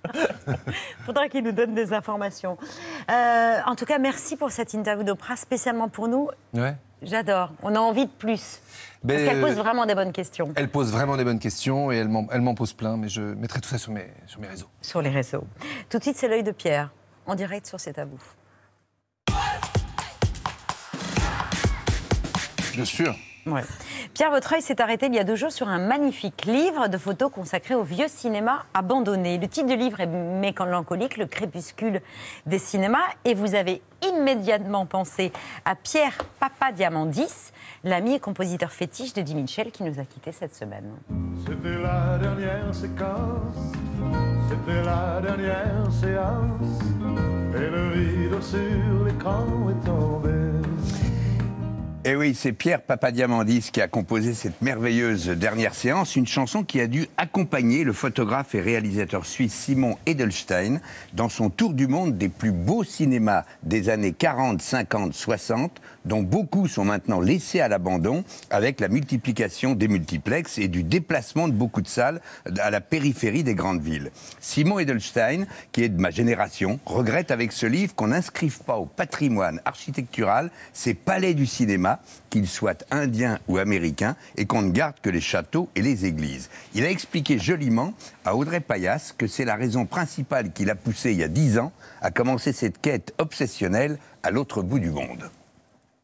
Faudra qu'il nous donne des informations. Euh, en tout cas, merci pour cette interview d'Oprah, spécialement pour nous. Ouais. J'adore. On a envie de plus. Parce Ben, qu'elle pose vraiment des bonnes questions. Elle pose vraiment des bonnes questions et elle m'en, elle m'en pose plein, mais je mettrai tout ça sur mes, sur mes réseaux. Sur les réseaux. Tout de suite, c'est l'œil de Pierre, en direct sur C'est à vous. Bien sûr. Ouais. Pierre, votre œil s'est arrêté il y a deux jours sur un magnifique livre de photos consacré au vieux cinéma abandonné. Le titre du livre est mélancolique, le crépuscule des cinémas, et vous avez immédiatement pensé à Pierre Papadiamandis, l'ami et compositeur fétiche de Eddie Mitchell qui nous a quittés cette semaine. C'était la dernière séquence, c'était la dernière séance, et le rideau sur l'écran est tombé. Et oui, c'est Pierre Papadiamandis qui a composé cette merveilleuse dernière séance, une chanson qui a dû accompagner le photographe et réalisateur suisse Simon Edelstein dans son tour du monde des plus beaux cinémas des années quarante, cinquante, soixante, dont beaucoup sont maintenant laissés à l'abandon avec la multiplication des multiplexes et du déplacement de beaucoup de salles à la périphérie des grandes villes. Simon Edelstein, qui est de ma génération, regrette avec ce livre qu'on n'inscrive pas au patrimoine architectural ces palais du cinéma, qu'ils soient indiens ou américains, et qu'on ne garde que les châteaux et les églises. Il a expliqué joliment à Audrey Payas que c'est la raison principale qui l'a poussé il y a dix ans à commencer cette quête obsessionnelle à l'autre bout du monde.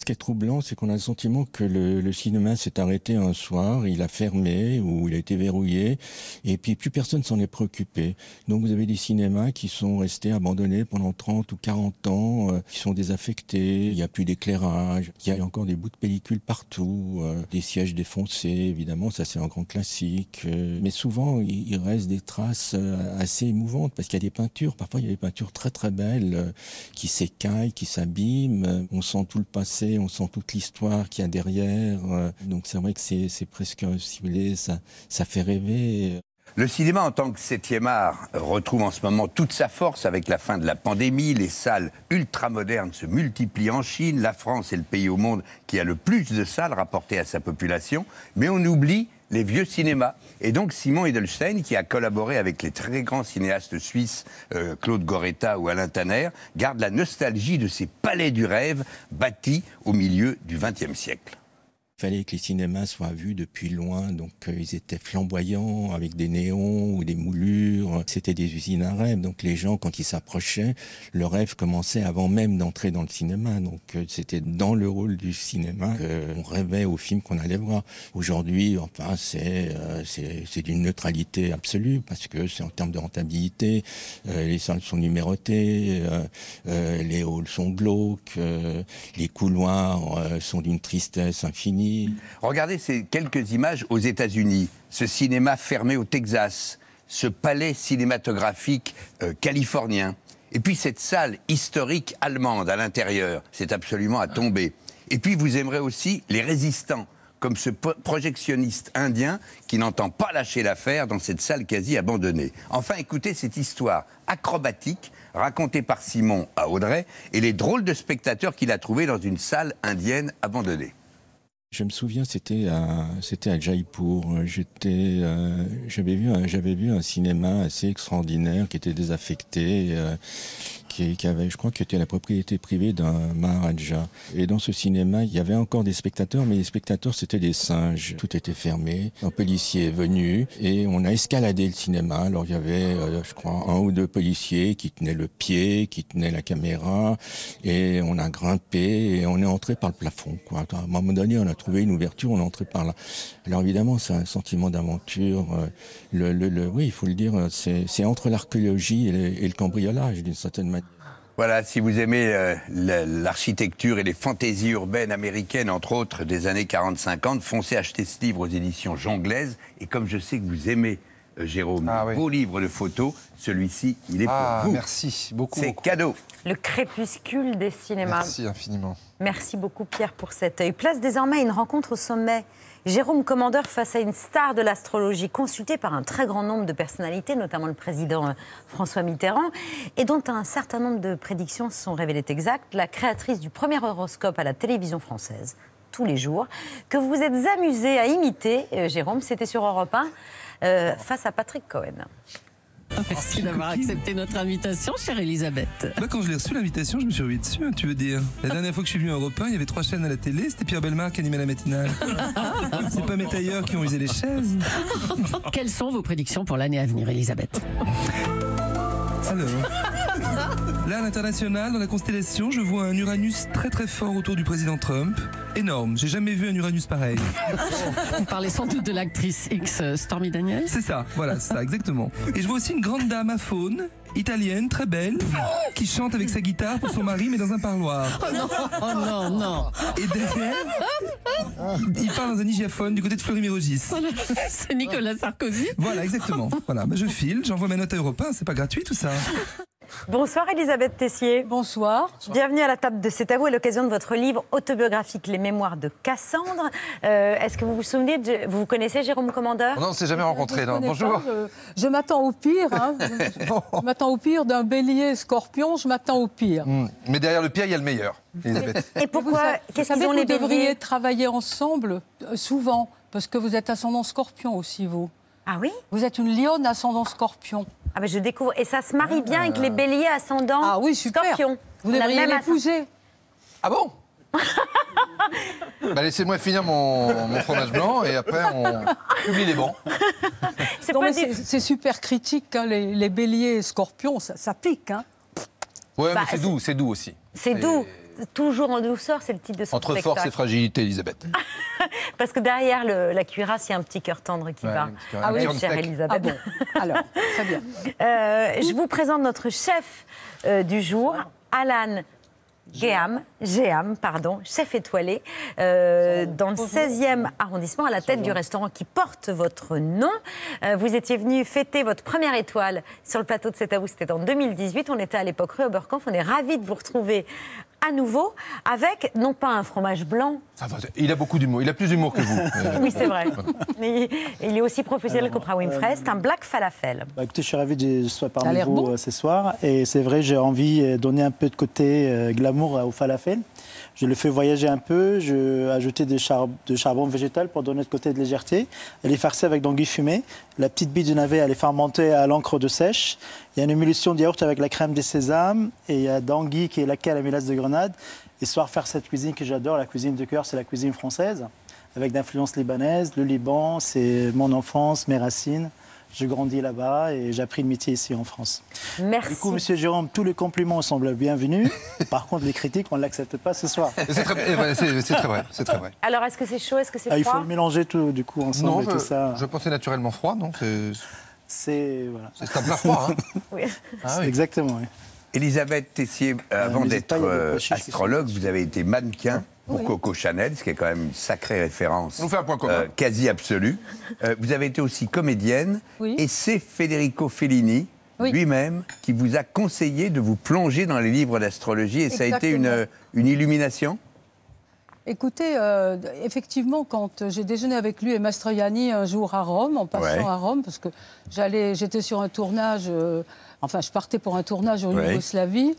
qui est troublant, c'est qu'on a le sentiment que le, le cinéma s'est arrêté un soir, il a fermé ou il a été verrouillé, et puis plus personne s'en est préoccupé. Donc vous avez des cinémas qui sont restés abandonnés pendant trente ou quarante ans, euh, qui sont désaffectés, il n'y a plus d'éclairage, il y a encore des bouts de pellicule partout, euh, des sièges défoncés, évidemment, ça c'est un grand classique. Euh, mais souvent, il, il reste des traces euh, assez émouvantes, parce qu'il y a des peintures, parfois il y a des peintures très très belles, euh, qui s'écaillent, qui s'abîment, on sent tout le passé, on sent toute l'histoire qu'il y a derrière. Donc c'est vrai que c'est, c'est presque, si vous voulez, ça, ça fait rêver. Le cinéma en tant que septième art retrouve en ce moment toute sa force avec la fin de la pandémie. Les salles ultramodernes se multiplient en Chine. La France est le pays au monde qui a le plus de salles rapportées à sa population. Mais on oublie les vieux cinémas. Et donc Simon Edelstein, qui a collaboré avec les très grands cinéastes suisses euh, Claude Goretta ou Alain Tanner, garde la nostalgie de ces palais du rêve bâtis au milieu du vingtième siècle. Il fallait que les cinémas soient vus depuis loin, donc euh, ils étaient flamboyants, avec des néons ou des moulures. C'était des usines à rêve, donc les gens, quand ils s'approchaient, le rêve commençait avant même d'entrer dans le cinéma. Donc euh, c'était dans le rôle du cinéma qu'on rêvait au film qu'on allait voir. Aujourd'hui, enfin, c'est, euh, c'est, c'est d'une neutralité absolue, parce que c'est en termes de rentabilité, euh, les salles sont numérotées, euh, euh, les halls sont glauques, euh, les couloirs euh, sont d'une tristesse infinie. Regardez ces quelques images aux États-Unis. Ce cinéma fermé au Texas, ce palais cinématographique euh, californien, et puis cette salle historique allemande à l'intérieur, c'est absolument à tomber. Et puis vous aimerez aussi les résistants, comme ce projectionniste indien qui n'entend pas lâcher l'affaire dans cette salle quasi abandonnée. Enfin, écoutez cette histoire acrobatique racontée par Simon à Audrey et les drôles de spectateurs qu'il a trouvés dans une salle indienne abandonnée. Je me souviens, c'était à, c'était à Jaipur. J'étais, euh, j'avais vu, un, j'avais vu un cinéma assez extraordinaire qui était désaffecté, euh, qui, qui avait, je crois, qui était la propriété privée d'un Maharaja. Et dans ce cinéma, il y avait encore des spectateurs, mais les spectateurs, c'était des singes. Tout était fermé. Un policier est venu et on a escaladé le cinéma. Alors il y avait, euh, je crois, un ou deux policiers qui tenaient le pied, qui tenaient la caméra, et on a grimpé et on est entré par le plafond, quoi. À un moment donné, on a trouvé une ouverture, on est entré par là. Alors évidemment, c'est un sentiment d'aventure. Le, le, le, oui, il faut le dire, c'est, c'est entre l'archéologie et le, et le cambriolage, d'une certaine manière. Voilà, si vous aimez euh, l'architecture et les fantaisies urbaines américaines, entre autres, des années quarante cinquante, foncez acheter ce livre aux éditions Jonglaise. Et comme je sais que vous aimez, euh, Jérôme, ah, oui. beau livre de photos, celui-ci, il est ah, pour vous. Merci beaucoup. C'est cadeau. Le crépuscule des cinémas. Merci infiniment. Merci beaucoup, Pierre, pour cet œil. Place désormais à une rencontre au sommet. Jérôme Commandeur face à une star de l'astrologie, consultée par un très grand nombre de personnalités, notamment le président François Mitterrand, et dont un certain nombre de prédictions se sont révélées exactes. La créatrice du premier horoscope à la télévision française, tous les jours, que vous vous êtes amusé à imiter, euh, Jérôme, c'était sur Europe un, euh, face à Patrick Cohen. Merci d'avoir accepté notre invitation, chère Elisabeth. Bah, quand je l'ai reçu l'invitation, je me suis revu dessus, hein, tu veux dire. La dernière fois que je suis venu à Europe un, il y avait trois chaînes à la télé, c'était Pierre Bellemare qui animait la matinale. C'est pas mes tailleurs qui ont usé les chaises. Quelles sont vos prédictions pour l'année à venir, Elisabeth? Alors, là à l'international, dans la constellation, je vois un Uranus très très fort autour du président Trump. Énorme, j'ai jamais vu un Uranus pareil. Vous parlez sans doute de l'actrice X Stormy Daniels? C'est ça, voilà, c'est ça, exactement. Et je vois aussi une grande dame à faune, italienne, très belle, qui chante avec sa guitare pour son mari, mais dans un parloir. Oh non, oh non, non. Et derrière, il parle dans un hygiaphone du côté de Fleury-Mérogis. C'est Nicolas Sarkozy. Voilà, exactement. Voilà, bah, je file, j'envoie ma note à Europe un, c'est pas gratuit tout ça. Bonsoir Elisabeth Tessier. Bonsoir. Bienvenue à la table de C'est à vous à l'occasion de votre livre autobiographique Les Mémoires de Cassandre. Euh, est-ce que vous vous souvenez, de, vous connaissez Jérôme Commandeur? Non, on ne s'est jamais rencontré. Non. Bonjour. Pas, je je m'attends au pire. Hein. Je m'attends au pire d'un bélier scorpion, je m'attends au pire. Mmh. Mais derrière le pire, il y a le meilleur, Elisabeth. Et pourquoi? Qu'est-ce qu'ils ont les béliers? Vous devriez béliers travailler ensemble euh, souvent, parce que vous êtes ascendant scorpion aussi, vous. Ah oui? Vous êtes une lionne ascendant scorpion. Ah ben je découvre. Et ça se marie bien avec les béliers ascendants ah oui, super. Scorpion. Vous devriez l'épouser. Ah bon? Bah laissez-moi finir mon, mon fromage blanc et après on publie les bons. C'est, des... c'est super critique, hein, les, les béliers et scorpions, ça, ça pique. Hein. Ouais, bah, mais c'est, c'est doux, c'est doux aussi. C'est doux. Toujours en douceur, c'est le titre de son Entre spectacle. force et fragilité, Elisabeth. Parce que derrière le- la cuirasse, il y a un petit cœur tendre qui Ouais, bat. un petit cœur- Ah un oui, petit chère steak. Elisabeth. Ah bon. Alors, très bien. Euh, je vous présente notre chef euh, du jour, Alan Géam, Géam, pardon, chef étoilé, euh, dans le seizième arrondissement, à la tête du restaurant qui porte votre nom. Euh, vous étiez venu fêter votre première étoile sur le plateau de C'est à vous, c'était en deux mille dix-huit. On était à l'époque rue Oberkampf. On est ravis de vous retrouver à nouveau avec, non pas un fromage blanc. Ça va, il a beaucoup d'humour, il a plus d'humour que vous. Euh, Oui, c'est vrai. Mais il est aussi professionnel qu'Oprah Winfrey. C'est un black falafel. Bah, écoutez, je suis ravi de sois Ça a parmi l'air vous bon. euh, ce soir. Et c'est vrai, j'ai envie de donner un peu de côté euh, glamour au falafel. Je le fais voyager un peu. Je ajouté de, char de charbon végétal pour donner de côté de légèreté. Elle est farcie avec d'anguilles fumées. La petite bille de navet, elle est fermentée à l'encre de sèche. Il y a une émulsion de yaourt avec la crème des sésames. Et il y a d'anguille qui est laquée à la mélasse de grenade. Histoire de faire cette cuisine que j'adore, la cuisine de cœur, c'est la cuisine française, avec d'influence libanaise. Le Liban, c'est mon enfance, mes racines. Je grandis là-bas et j'ai appris le métier ici en France. Merci. Du coup, Monsieur Jérôme, tous les compliments semblent bienvenus. Par contre, les critiques, on ne l'accepte pas ce soir. C'est très, eh ben, c'est- c'est très vrai, c'est très vrai. Alors, est-ce que c'est chaud? Est-ce que c'est Ah, il faut froid? le mélanger tout, du coup, ensemble Non, et je, tout ça. je pensais naturellement froid, donc c'est C'est voilà. c'est un plat froid. Hein. Oui. Ah oui. Exactement, oui. Elisabeth Tessier, euh, avant n'hésite d'être pas, il y a des euh, pochés qui sont astrologue, vous avez été mannequin pour Oui. Coco Chanel, ce qui est quand même une sacrée référence. On nous fait un point commun. euh, quasi absolue. Euh, vous avez été aussi comédienne, Oui. et c'est Federico Fellini Oui. lui-même qui vous a conseillé de vous plonger dans les livres d'astrologie, et ça a été une, Exactement. une illumination. Écoutez, euh, effectivement, quand j'ai déjeuné avec lui et Mastroianni un jour à Rome, en passant Ouais. à Rome, parce que j'allais, j'étais sur un tournage, euh, enfin, je partais pour un tournage en Ouais. Yougoslavie,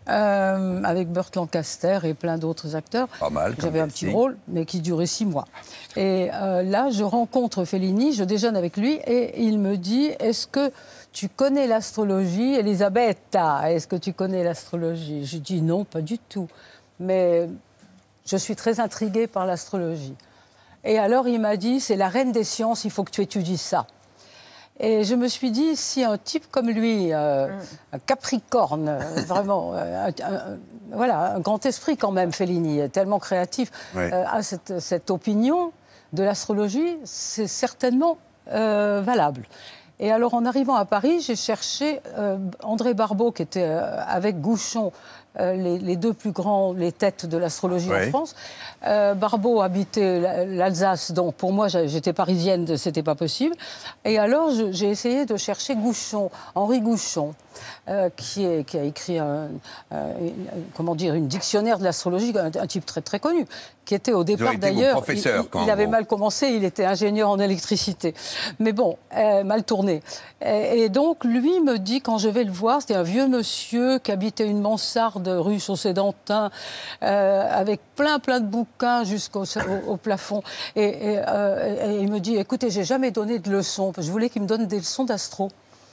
euh, avec Burt Lancaster et plein d'autres acteurs. Pas mal. comme J'avais un petit casting. rôle, mais qui durait six mois. Et euh, là, je rencontre Fellini, je déjeune avec lui, et il me dit, est-ce que tu connais l'astrologie, Elisabetta? Est-ce que tu connais l'astrologie? Je dis non, pas du tout. Mais je suis très intriguée par l'astrologie. Et alors, il m'a dit, c'est la reine des sciences, il faut que tu étudies ça. Et je me suis dit, si un type comme lui, euh, un Capricorne, euh, vraiment, euh, un, un- voilà, un grand esprit quand même, Fellini, est tellement créatif, Ouais. euh, a cette, cette opinion de l'astrologie, c'est certainement euh, valable. Et alors, en arrivant à Paris, j'ai cherché euh, André Barbeau, qui était euh, avec Gouchon, euh, les, les deux plus grands, les têtes de l'astrologie Ouais. en France. Euh, Barbeau habitait la- l'Alsace, donc pour moi, j'a- j'étais parisienne, c'était pas possible. Et alors, je- j'ai essayé de chercher Gouchon, Henri Gouchon, euh, qui, est- qui a écrit un, euh, une- comment dire, une dictionnaire de l'astrologie, un, un type très très connu, qui était au départ été vos d'ailleurs, il, professeurs, il- quand, il avait en mal commencé, il était ingénieur en électricité. Mais bon, euh, mal tourné. Et, et donc, lui me dit, quand je vais le voir, c'était un vieux monsieur qui habitait une mansarde rue Chaussée-d'Antin, euh, avec plein, plein de bouquins jusqu'au au, au plafond. Et, et, euh, et il me dit, écoutez, j'ai jamais donné de leçons. Je voulais qu'il me donne des leçons d'astro.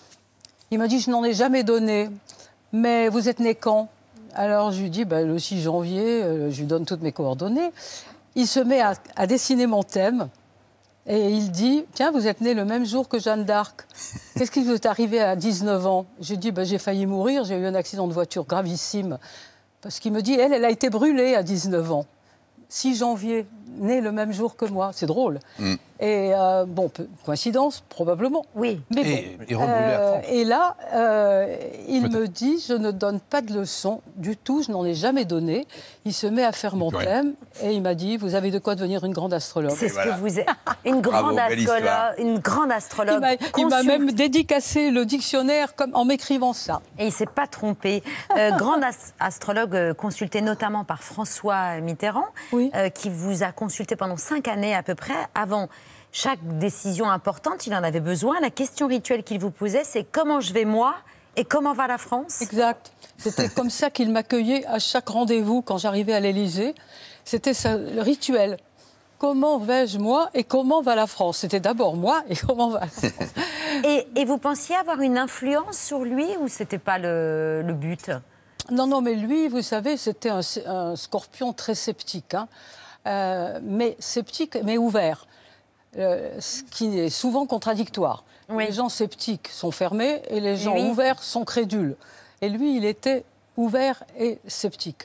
Il m'a dit, je n'en ai jamais donné. Mais vous êtes né quand? Alors je lui dis, ben, le six janvier, euh, je lui donne toutes mes coordonnées. Il se met à, à dessiner mon thème et il dit, tiens, vous êtes né le même jour que Jeanne d'Arc. Qu'est-ce qui vous est arrivé à dix-neuf ans? J'ai dit, ben, j'ai failli mourir, j'ai eu un accident de voiture gravissime. Parce qu'il me dit, elle, elle a été brûlée à dix-neuf ans. six janvier, né le même jour que moi. C'est drôle. Mm. Et euh, bon, peu- coïncidence, probablement. Oui. Mais Et- bon. et rebrûlé à Euh, Franck. et là, euh, il me dit, je ne donne pas de leçons du tout, je n'en ai jamais donné. Il se met à faire mon Ouais. thème et il m'a dit, vous avez de quoi devenir une grande astrologue. C'est ce voilà. que vous êtes. Une grande Bravo, belle histoire. astrologue. Une grande Il astrologue. m'a- il m'a Consul- même dédicacé le dictionnaire comme, en m'écrivant ça. Et il ne s'est pas trompé. Euh, grande as- astrologue euh, consultée notamment par François Mitterrand, Oui. euh, qui vous a consulté pendant cinq années à peu près. Avant chaque décision importante, il en avait besoin. La question rituelle qu'il vous posait, c'est comment je vais moi et comment va la France? Exact. C'était comme ça qu'il m'accueillait à chaque rendez-vous quand j'arrivais à l'Élysée. C'était ça, le rituel. Comment vais-je moi et comment va la France? C'était d'abord moi et comment va la France. Et, et vous pensiez avoir une influence sur lui ou c'était pas le, le but? Non, non, mais lui, vous savez, c'était un, un scorpion très sceptique, hein. Euh, mais sceptique, mais ouvert, euh, ce qui est souvent contradictoire. Oui. Les gens sceptiques sont fermés et les gens Oui. ouverts sont crédules. Et lui, il était ouvert et sceptique.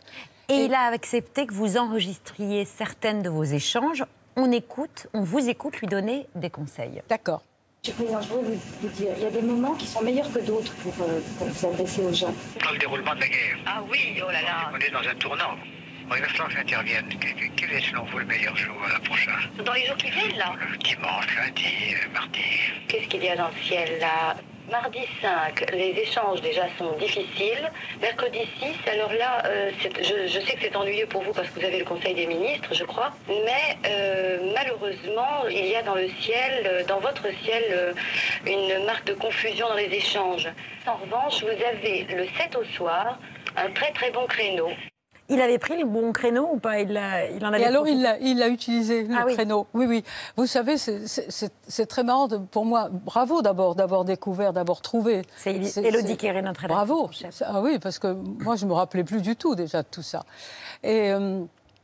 Et, Et il a accepté que vous enregistriez certaines de vos échanges. On écoute, on vous écoute lui donner des conseils. D'accord. Monsieur le Président, je voulais vous, vous dire, il y a des moments qui sont meilleurs que d'autres pour, euh, pour vous adresser aux gens. Dans le déroulement de la guerre. Ah oui, oh là là. On est dans un tournant. Bon, il va falloir que j'intervienne. Quel, quel est selon vous le meilleur jour euh, prochain? Dans les jours qui viennent, là? Le dimanche, lundi, euh, mardi. Qu'est-ce qu'il y a dans le ciel, là? Mardi cinq, les échanges déjà sont difficiles. Mercredi six, alors là, euh, je, je sais que c'est ennuyeux pour vous parce que vous avez le Conseil des ministres, je crois. Mais euh, malheureusement, il y a dans le ciel, dans votre ciel, euh, une marque de confusion dans les échanges. En revanche, vous avez le sept au soir, un très très bon créneau. Il avait pris le bon créneau ou pas? Il, a, il en avait Et alors, profité. il l'a utilisé, le ah, oui. créneau. Oui, oui. Vous savez, c'est très marrant de, pour moi. Bravo d'abord d'avoir découvert, d'avoir trouvé. C'est Élodie Quéré, notre rédactrice. Bravo. Ah oui, parce que moi, je ne me rappelais plus du tout déjà de tout ça. Et... Euh,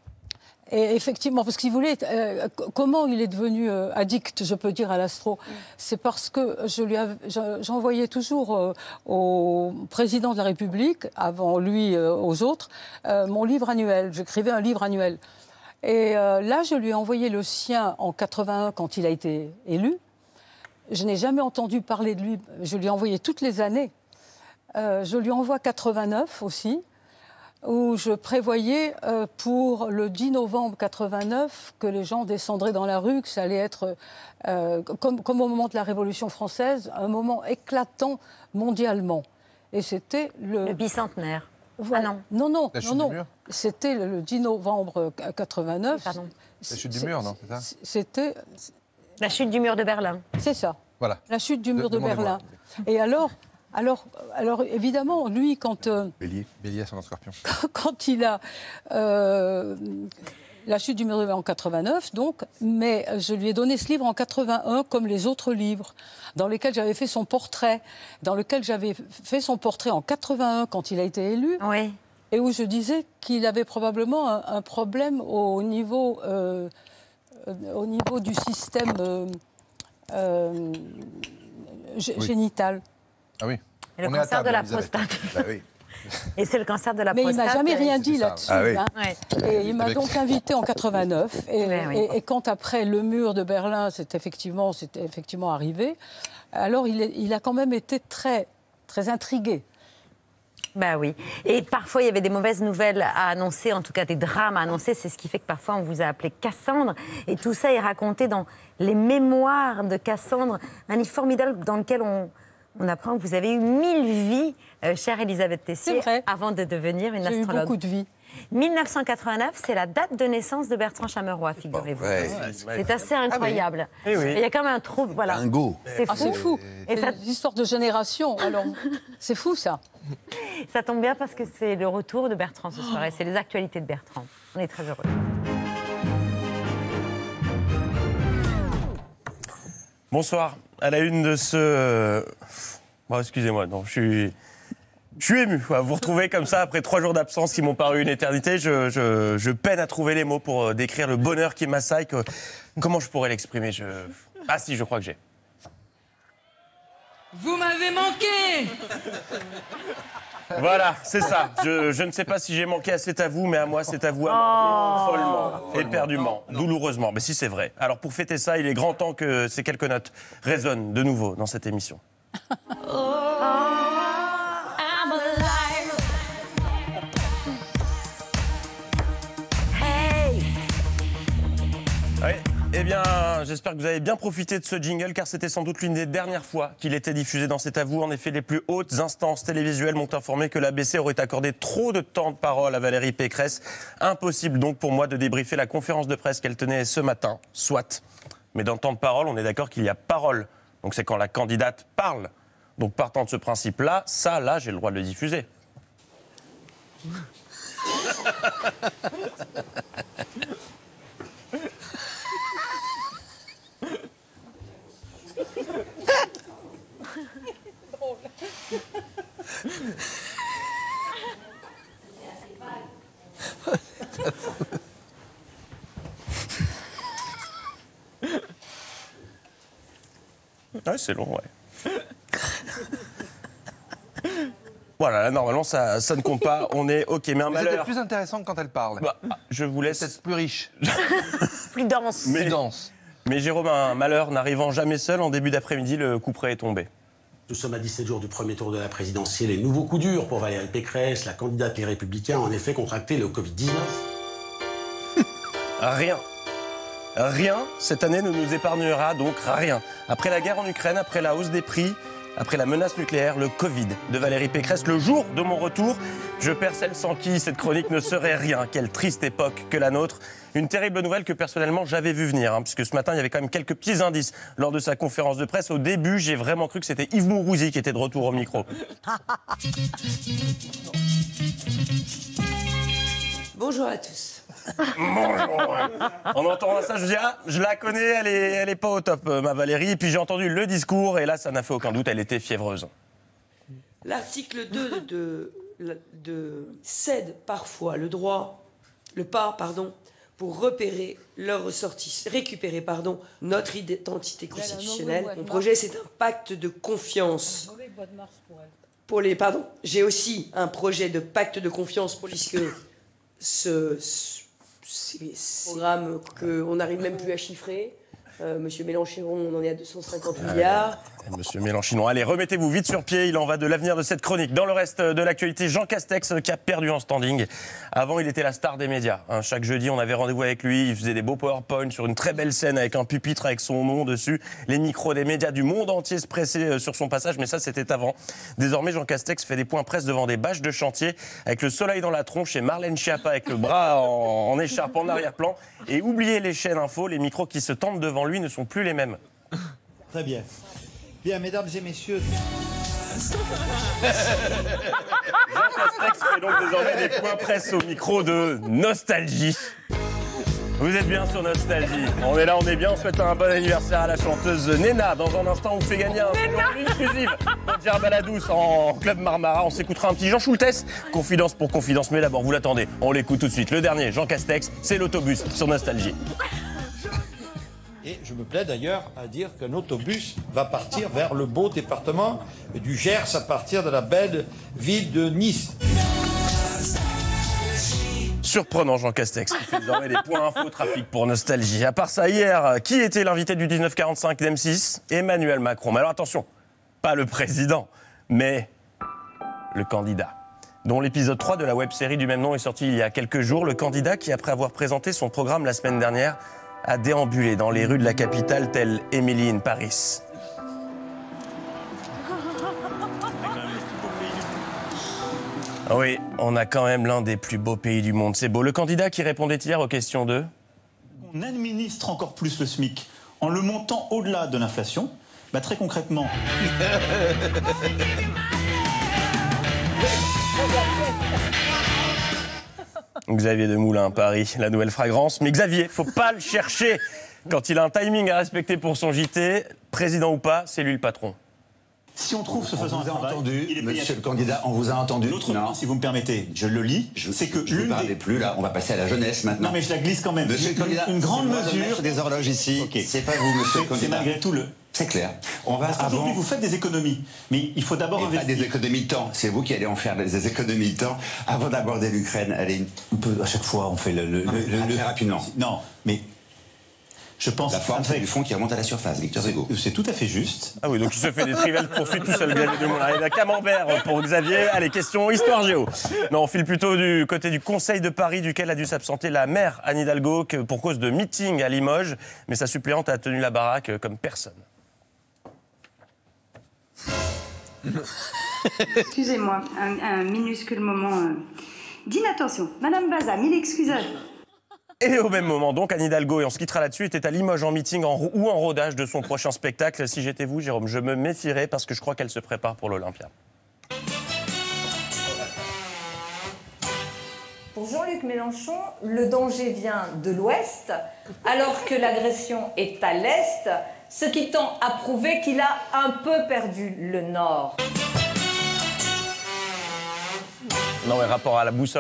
Et effectivement, parce qu'il voulait... Euh, comment il est devenu euh, addict, je peux dire, à l'astro? C'est parce que j'envoyais toujours euh, au président de la République, avant lui, euh, aux autres, euh, mon livre annuel. J'écrivais un livre annuel. Et euh, là, je lui ai envoyé le sien en quatre-vingt-un, quand il a été élu. Je n'ai jamais entendu parler de lui. Je lui ai envoyé toutes les années. Euh, je lui envoie quatre-vingt-neuf aussi, où je prévoyais euh, pour le dix novembre quatre-vingt-neuf que les gens descendraient dans la rue, que ça allait être, euh, comme, comme au moment de la Révolution française, un moment éclatant mondialement. Et c'était le... Le bicentenaire. Voilà. Ah non. Non, non, La chute non, non. du mur. C'était le, le dix novembre quatre-vingt-neuf. Pardon. La chute du mur, non, c'est ça? C'était... La chute du mur de Berlin. C'est ça. Voilà. La chute du mur De- de, Berlin. Et alors... Alors, alors, évidemment, lui, quand, euh, Bélier. Bélier, c'est un scorpion. quand il a euh, la chute du mur de Berlin en quatre-vingt-neuf, donc, mais je lui ai donné ce livre en quatre-vingt-un, comme les autres livres, dans lesquels j'avais fait son portrait, dans lequel j'avais fait son portrait en quatre-vingt-un quand il a été élu, oui. Et où je disais qu'il avait probablement un, un problème au niveau, euh, au niveau du système euh, euh, Oui. génital. Ah oui. Et le On est à cancer table, de la Elisabeth. prostate. Bah oui. Et c'est le cancer de la Mais prostate. il m'a jamais rien dit c'est ça, là-dessus. Ah oui. hein. Ouais. Et il m'a donc invité en quatre-vingt-neuf. Et, Ouais, oui. et- et quand après le mur de Berlin, c'est effectivement, c'était effectivement arrivé, alors il, est- il a quand même été très, très intrigué. Bah oui. Et parfois, il y avait des mauvaises nouvelles à annoncer, en tout cas des drames à annoncer. C'est ce qui fait que parfois, on vous a appelé Cassandre. Et tout ça est raconté dans les mémoires de Cassandre, un livre formidable dans lequel on, on apprend que vous avez eu mille vies, euh, chère Elisabeth Tessier, avant de devenir une J'ai eu astrologue. beaucoup de vies. mille neuf cent quatre-vingt-neuf, c'est la date de naissance de Bertrand Chameroy, figurez-vous. Ouais. C'est assez incroyable. Ah oui. Eh oui. Et il y a quand même un trou, voilà. Dingo. C'est Ah, fou. c'est fou. Et C'est ça, des histoires de génération. Alors, c'est fou ça. ça tombe bien parce que c'est le retour de Bertrand ce soir et c'est les actualités de Bertrand. On est très heureux. Bonsoir. À la une de ce... euh, Bon, excusez-moi, non, je suis... Je suis ému. Quoi. Vous vous retrouvez comme ça après trois jours d'absence qui m'ont paru une éternité. Je, je, je peine à trouver les mots pour euh, décrire le bonheur qui m'assaille. Que... Comment je pourrais l'exprimer je... Ah si, je crois que j'ai. Vous m'avez manqué! Voilà, c'est ça. Je, je ne sais pas si j'ai manqué à C'est à vous, mais à moi, c'est à vous à manquer. Follement, éperdument, douloureusement. Mais si c'est vrai. Alors pour fêter ça, il est grand temps que ces quelques notes résonnent de nouveau dans cette émission. Ouais. Eh bien, j'espère que vous avez bien profité de ce jingle, car c'était sans doute l'une des dernières fois qu'il était diffusé dans C'est à vous. En effet, les plus hautes instances télévisuelles m'ont informé que l'A B C aurait accordé trop de temps de parole à Valérie Pécresse. Impossible donc pour moi de débriefer la conférence de presse qu'elle tenait ce matin, soit. Mais dans le temps de parole, on est d'accord qu'il y a parole. Donc c'est quand la candidate parle. Donc partant de ce principe-là, ça, là, j'ai le droit de le diffuser. Ouais, c'est long, ouais. Voilà, là, normalement, ça, ça ne compte pas. On est OK, mais un Mais c'était malheur... plus intéressant que quand elle parle. Bah, je vous laisse... Peut-être plus riche. Plus dense. Mais, Plus dense. mais Jérôme, un malheur n'arrivant jamais seul, en début d'après-midi, le coup près est tombé. Nous sommes à dix-sept jours du premier tour de la présidentielle et nouveau coup dur pour Valérie Pécresse. La candidate Les Républicains a en effet contracté le Covid dix-neuf. Rien. Rien, cette année ne nous épargnera donc rien. Après la guerre en Ukraine, après la hausse des prix, après la menace nucléaire, le Covid de Valérie Pécresse, le jour de mon retour, je perds celle sans qui cette chronique ne serait rien. Quelle triste époque que la nôtre. Une terrible nouvelle que personnellement j'avais vu venir, hein, puisque ce matin il y avait quand même quelques petits indices lors de sa conférence de presse. Au début, j'ai vraiment cru que c'était Yves Mourouzi qui était de retour au micro. Bonjour à tous. Bonjour. En entendant ça, je me dis, ah, je la connais, elle est, elle est pas au top, euh, ma Valérie. Et puis j'ai entendu le discours, et là, ça n'a fait aucun doute, elle était fiévreuse. L'article deux de, de, de cède parfois le droit, le pas, pardon, pour repérer leur ressortissants, récupérer, pardon, notre identité constitutionnelle. Mon projet, c'est un pacte de confiance. Pour les, pardon, j'ai aussi un projet de pacte de confiance, puisque ce, ce, ce programme qu'on n'arrive même plus à chiffrer. Euh, Monsieur Mélenchon, on en est à deux cent cinquante milliards. Monsieur Mélenchon, allez, remettez-vous vite sur pied, il en va de l'avenir de cette chronique. Dans le reste de l'actualité, Jean Castex qui a perdu en standing. Avant, il était la star des médias. Hein, chaque jeudi, on avait rendez-vous avec lui, il faisait des beaux PowerPoint sur une très belle scène avec un pupitre avec son nom dessus. Les micros des médias du monde entier se pressaient sur son passage, mais ça, c'était avant. Désormais, Jean Castex fait des points presse devant des bâches de chantier, avec le soleil dans la tronche et Marlène Schiappa avec le bras en, en écharpe en arrière-plan. Et oubliez les chaînes info, les micros qui se tendent devant lui ne sont plus les mêmes. Très bien. Bien, mesdames et messieurs. Jean Castex fait donc désormais des points presse au micro de Nostalgie. Vous êtes bien sur Nostalgie. On est là, on est bien. On souhaite un bon anniversaire à la chanteuse Nena. Dans un instant, on vous fait gagner un séjour exclusif pour Gérard Baladouce en Club Marmara. On s'écoutera un petit Jean Schultes. Confidence pour confidence. Mais d'abord, vous l'attendez. On l'écoute tout de suite. Le dernier, Jean Castex, c'est l'autobus sur Nostalgie. Et je me plais d'ailleurs à dire qu'un autobus va partir vers le beau département du Gers à partir de la belle ville de Nice. Surprenant, Jean Castex, qui fait désormais des points info trafic pour Nostalgie. À part ça, hier, qui était l'invité du dix-neuf quarante-cinq d'M six? Emmanuel Macron. Mais alors attention, pas le président, mais le candidat, dont l'épisode trois de la web-série du même nom est sorti il y a quelques jours. Le candidat qui, après avoir présenté son programme la semaine dernière, a déambulé dans les rues de la capitale telle Emily in Paris. Oui, on a quand même l'un des plus beaux pays du monde. C'est beau. Le candidat qui répondait hier aux questions de... On administre encore plus le SMIC en le montant au-delà de l'inflation. Bah, très concrètement... Xavier Demoulin, Paris, la nouvelle fragrance. Mais Xavier, faut pas le chercher. Quand il a un timing à respecter pour son J T, président ou pas, c'est lui le patron. Si on trouve ce faisant un travail, entendu, il est monsieur le candidat, on vous a entendu. L'autre point, si vous me permettez, je le lis, c'est que je ne parle des... plus là, on va passer à la jeunesse maintenant. Non mais je la glisse quand même. Monsieur le candidat, une grande c'est moi le mesure. maître des horloges ici. Okay. C'est pas vous, monsieur le candidat. C'est malgré tout le. C'est clair. On va Parce avant. Aujourd'hui, vous faites des économies, mais il faut d'abord investir. Pas des économies de temps. C'est vous qui allez en faire des économies de temps avant d'aborder l'Ukraine. Allez, on peut à chaque fois, on fait le. le, non, le, le, le... le... rapidement. Non, mais. Je pense la forme avec... du fond qui remonte à la surface, Victor Hugo. C'est tout à fait juste. Ah oui, donc il se fait des triviales poursuites tout seul. Xavier Demoulin. Allez, la camembert pour Xavier. Allez, question histoire géo. Non, on file plutôt du côté du Conseil de Paris, duquel a dû s'absenter la maire Anne Hidalgo pour cause de meeting à Limoges. Mais sa suppléante a tenu la baraque comme personne. Excusez-moi, un, un minuscule moment euh, d'inattention. Madame Baza, mille excuses. Et au même moment, donc, Anne Hidalgo, et on se quittera là-dessus, était à Limoges en meeting en, ou en rodage de son prochain spectacle. Si j'étais vous, Jérôme, je me méfierais parce que je crois qu'elle se prépare pour l'Olympia. Pour Jean-Luc Mélenchon, le danger vient de l'Ouest, alors que l'agression est à l'Est, ce qui tend à prouver qu'il a un peu perdu le Nord. Non, mais rapport à la boussole.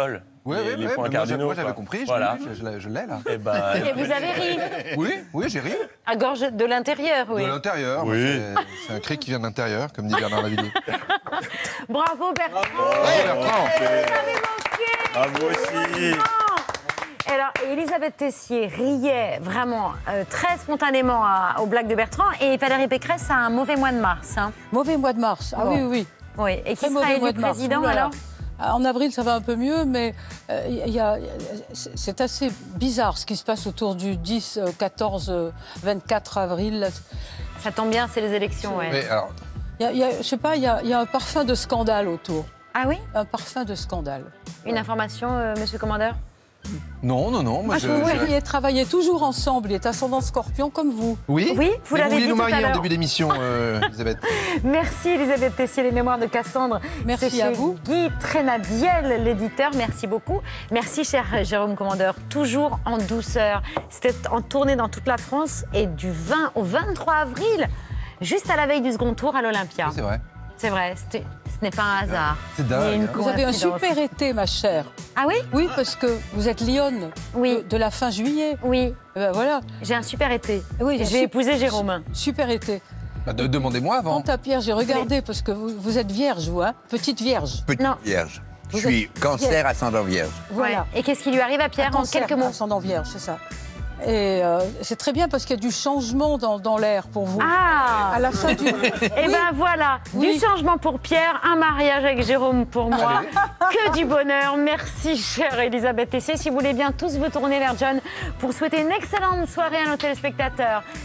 Oui, les, oui, les oui, points moi, cardinaux. moi, j'avais quoi. compris, je Voilà. l'ai, je l'ai, je l'ai, là. Et, ben, Et vous avez ri. Oui, oui, j'ai ri. À gorge de l'intérieur, oui. De l'intérieur, Oui. moi, c'est, c'est un cri qui vient de l'intérieur, comme dit Bernard Lavilliers. Bravo Bertrand. Bravo, Bertrand. Vous avez manqué. Ah, vous aussi. Et alors, Elisabeth Tessier riait vraiment euh, très spontanément à- aux blagues de Bertrand et Valérie Pécresse a un mauvais mois de mars. Hein. Mauvais mois de mars. Ah Bon. oui, oui. Oui. Et qui Très sera mauvais élu mois de mars. président Ouh là là. alors? En avril, ça va un peu mieux, mais euh, il y a- c'est c'est assez bizarre ce qui se passe autour du dix, euh, quatorze, euh, vingt-quatre avril. Ça tombe bien, c'est les élections, ouais. Mais alors, Il y a- il y a- je sais pas, il y, a, il y a un parfum de scandale autour. Ah oui? Un parfum de scandale. Une information, euh, monsieur le commandeur? non, non, non. Moi, Moi, je vous voyais travailler toujours ensemble. Il est ascendant scorpion comme vous. Oui, Oui, vous Mais l'avez vouliez dit nous tout à marier en l'heure. début d'émission, euh, Elisabeth. Merci Elisabeth Tessier, les mémoires de Cassandre. Merci C'est à chez vous. Guy Trénadiel, l'éditeur. Merci beaucoup. Merci cher Jérôme Commandeur, toujours en douceur. C'était en tournée dans toute la France et du vingt au vingt-trois avril, juste à la veille du second tour à l'Olympia. Oui, c'est vrai. C'est vrai, c'était- ce n'est pas un hasard. C'est dingue, ni une hein. Vous avez un coïncidence. super été, ma chère. Ah oui? Oui, parce que vous êtes lionne Oui. de, de la fin juillet. Oui. Eh ben voilà. J'ai un super été. Oui, Je un vais sup- épouser Jérôme. Super été. Bah, de- demandez-moi avant. Quant à Pierre, j'ai regardé parce que vous, vous êtes vierge, vous, hein? Petite vierge. Petite Non. vierge. Je Vous suis êtes- cancer ascendant vierge. Voilà. Ouais. Et qu'est-ce qui lui arrive à Pierre Un en cancer, quelques mots? ascendant vierge, c'est ça. Et euh, c'est très bien parce qu'il y a du changement dans, dans l'air pour vous. Ah! À la fin du... Eh ben voilà, Oui. du changement pour Pierre, un mariage avec Jérôme pour moi. Que du bonheur. Merci, chère Elisabeth Tessier. Si vous voulez bien tous vous tourner vers John pour souhaiter une excellente soirée à nos téléspectateurs.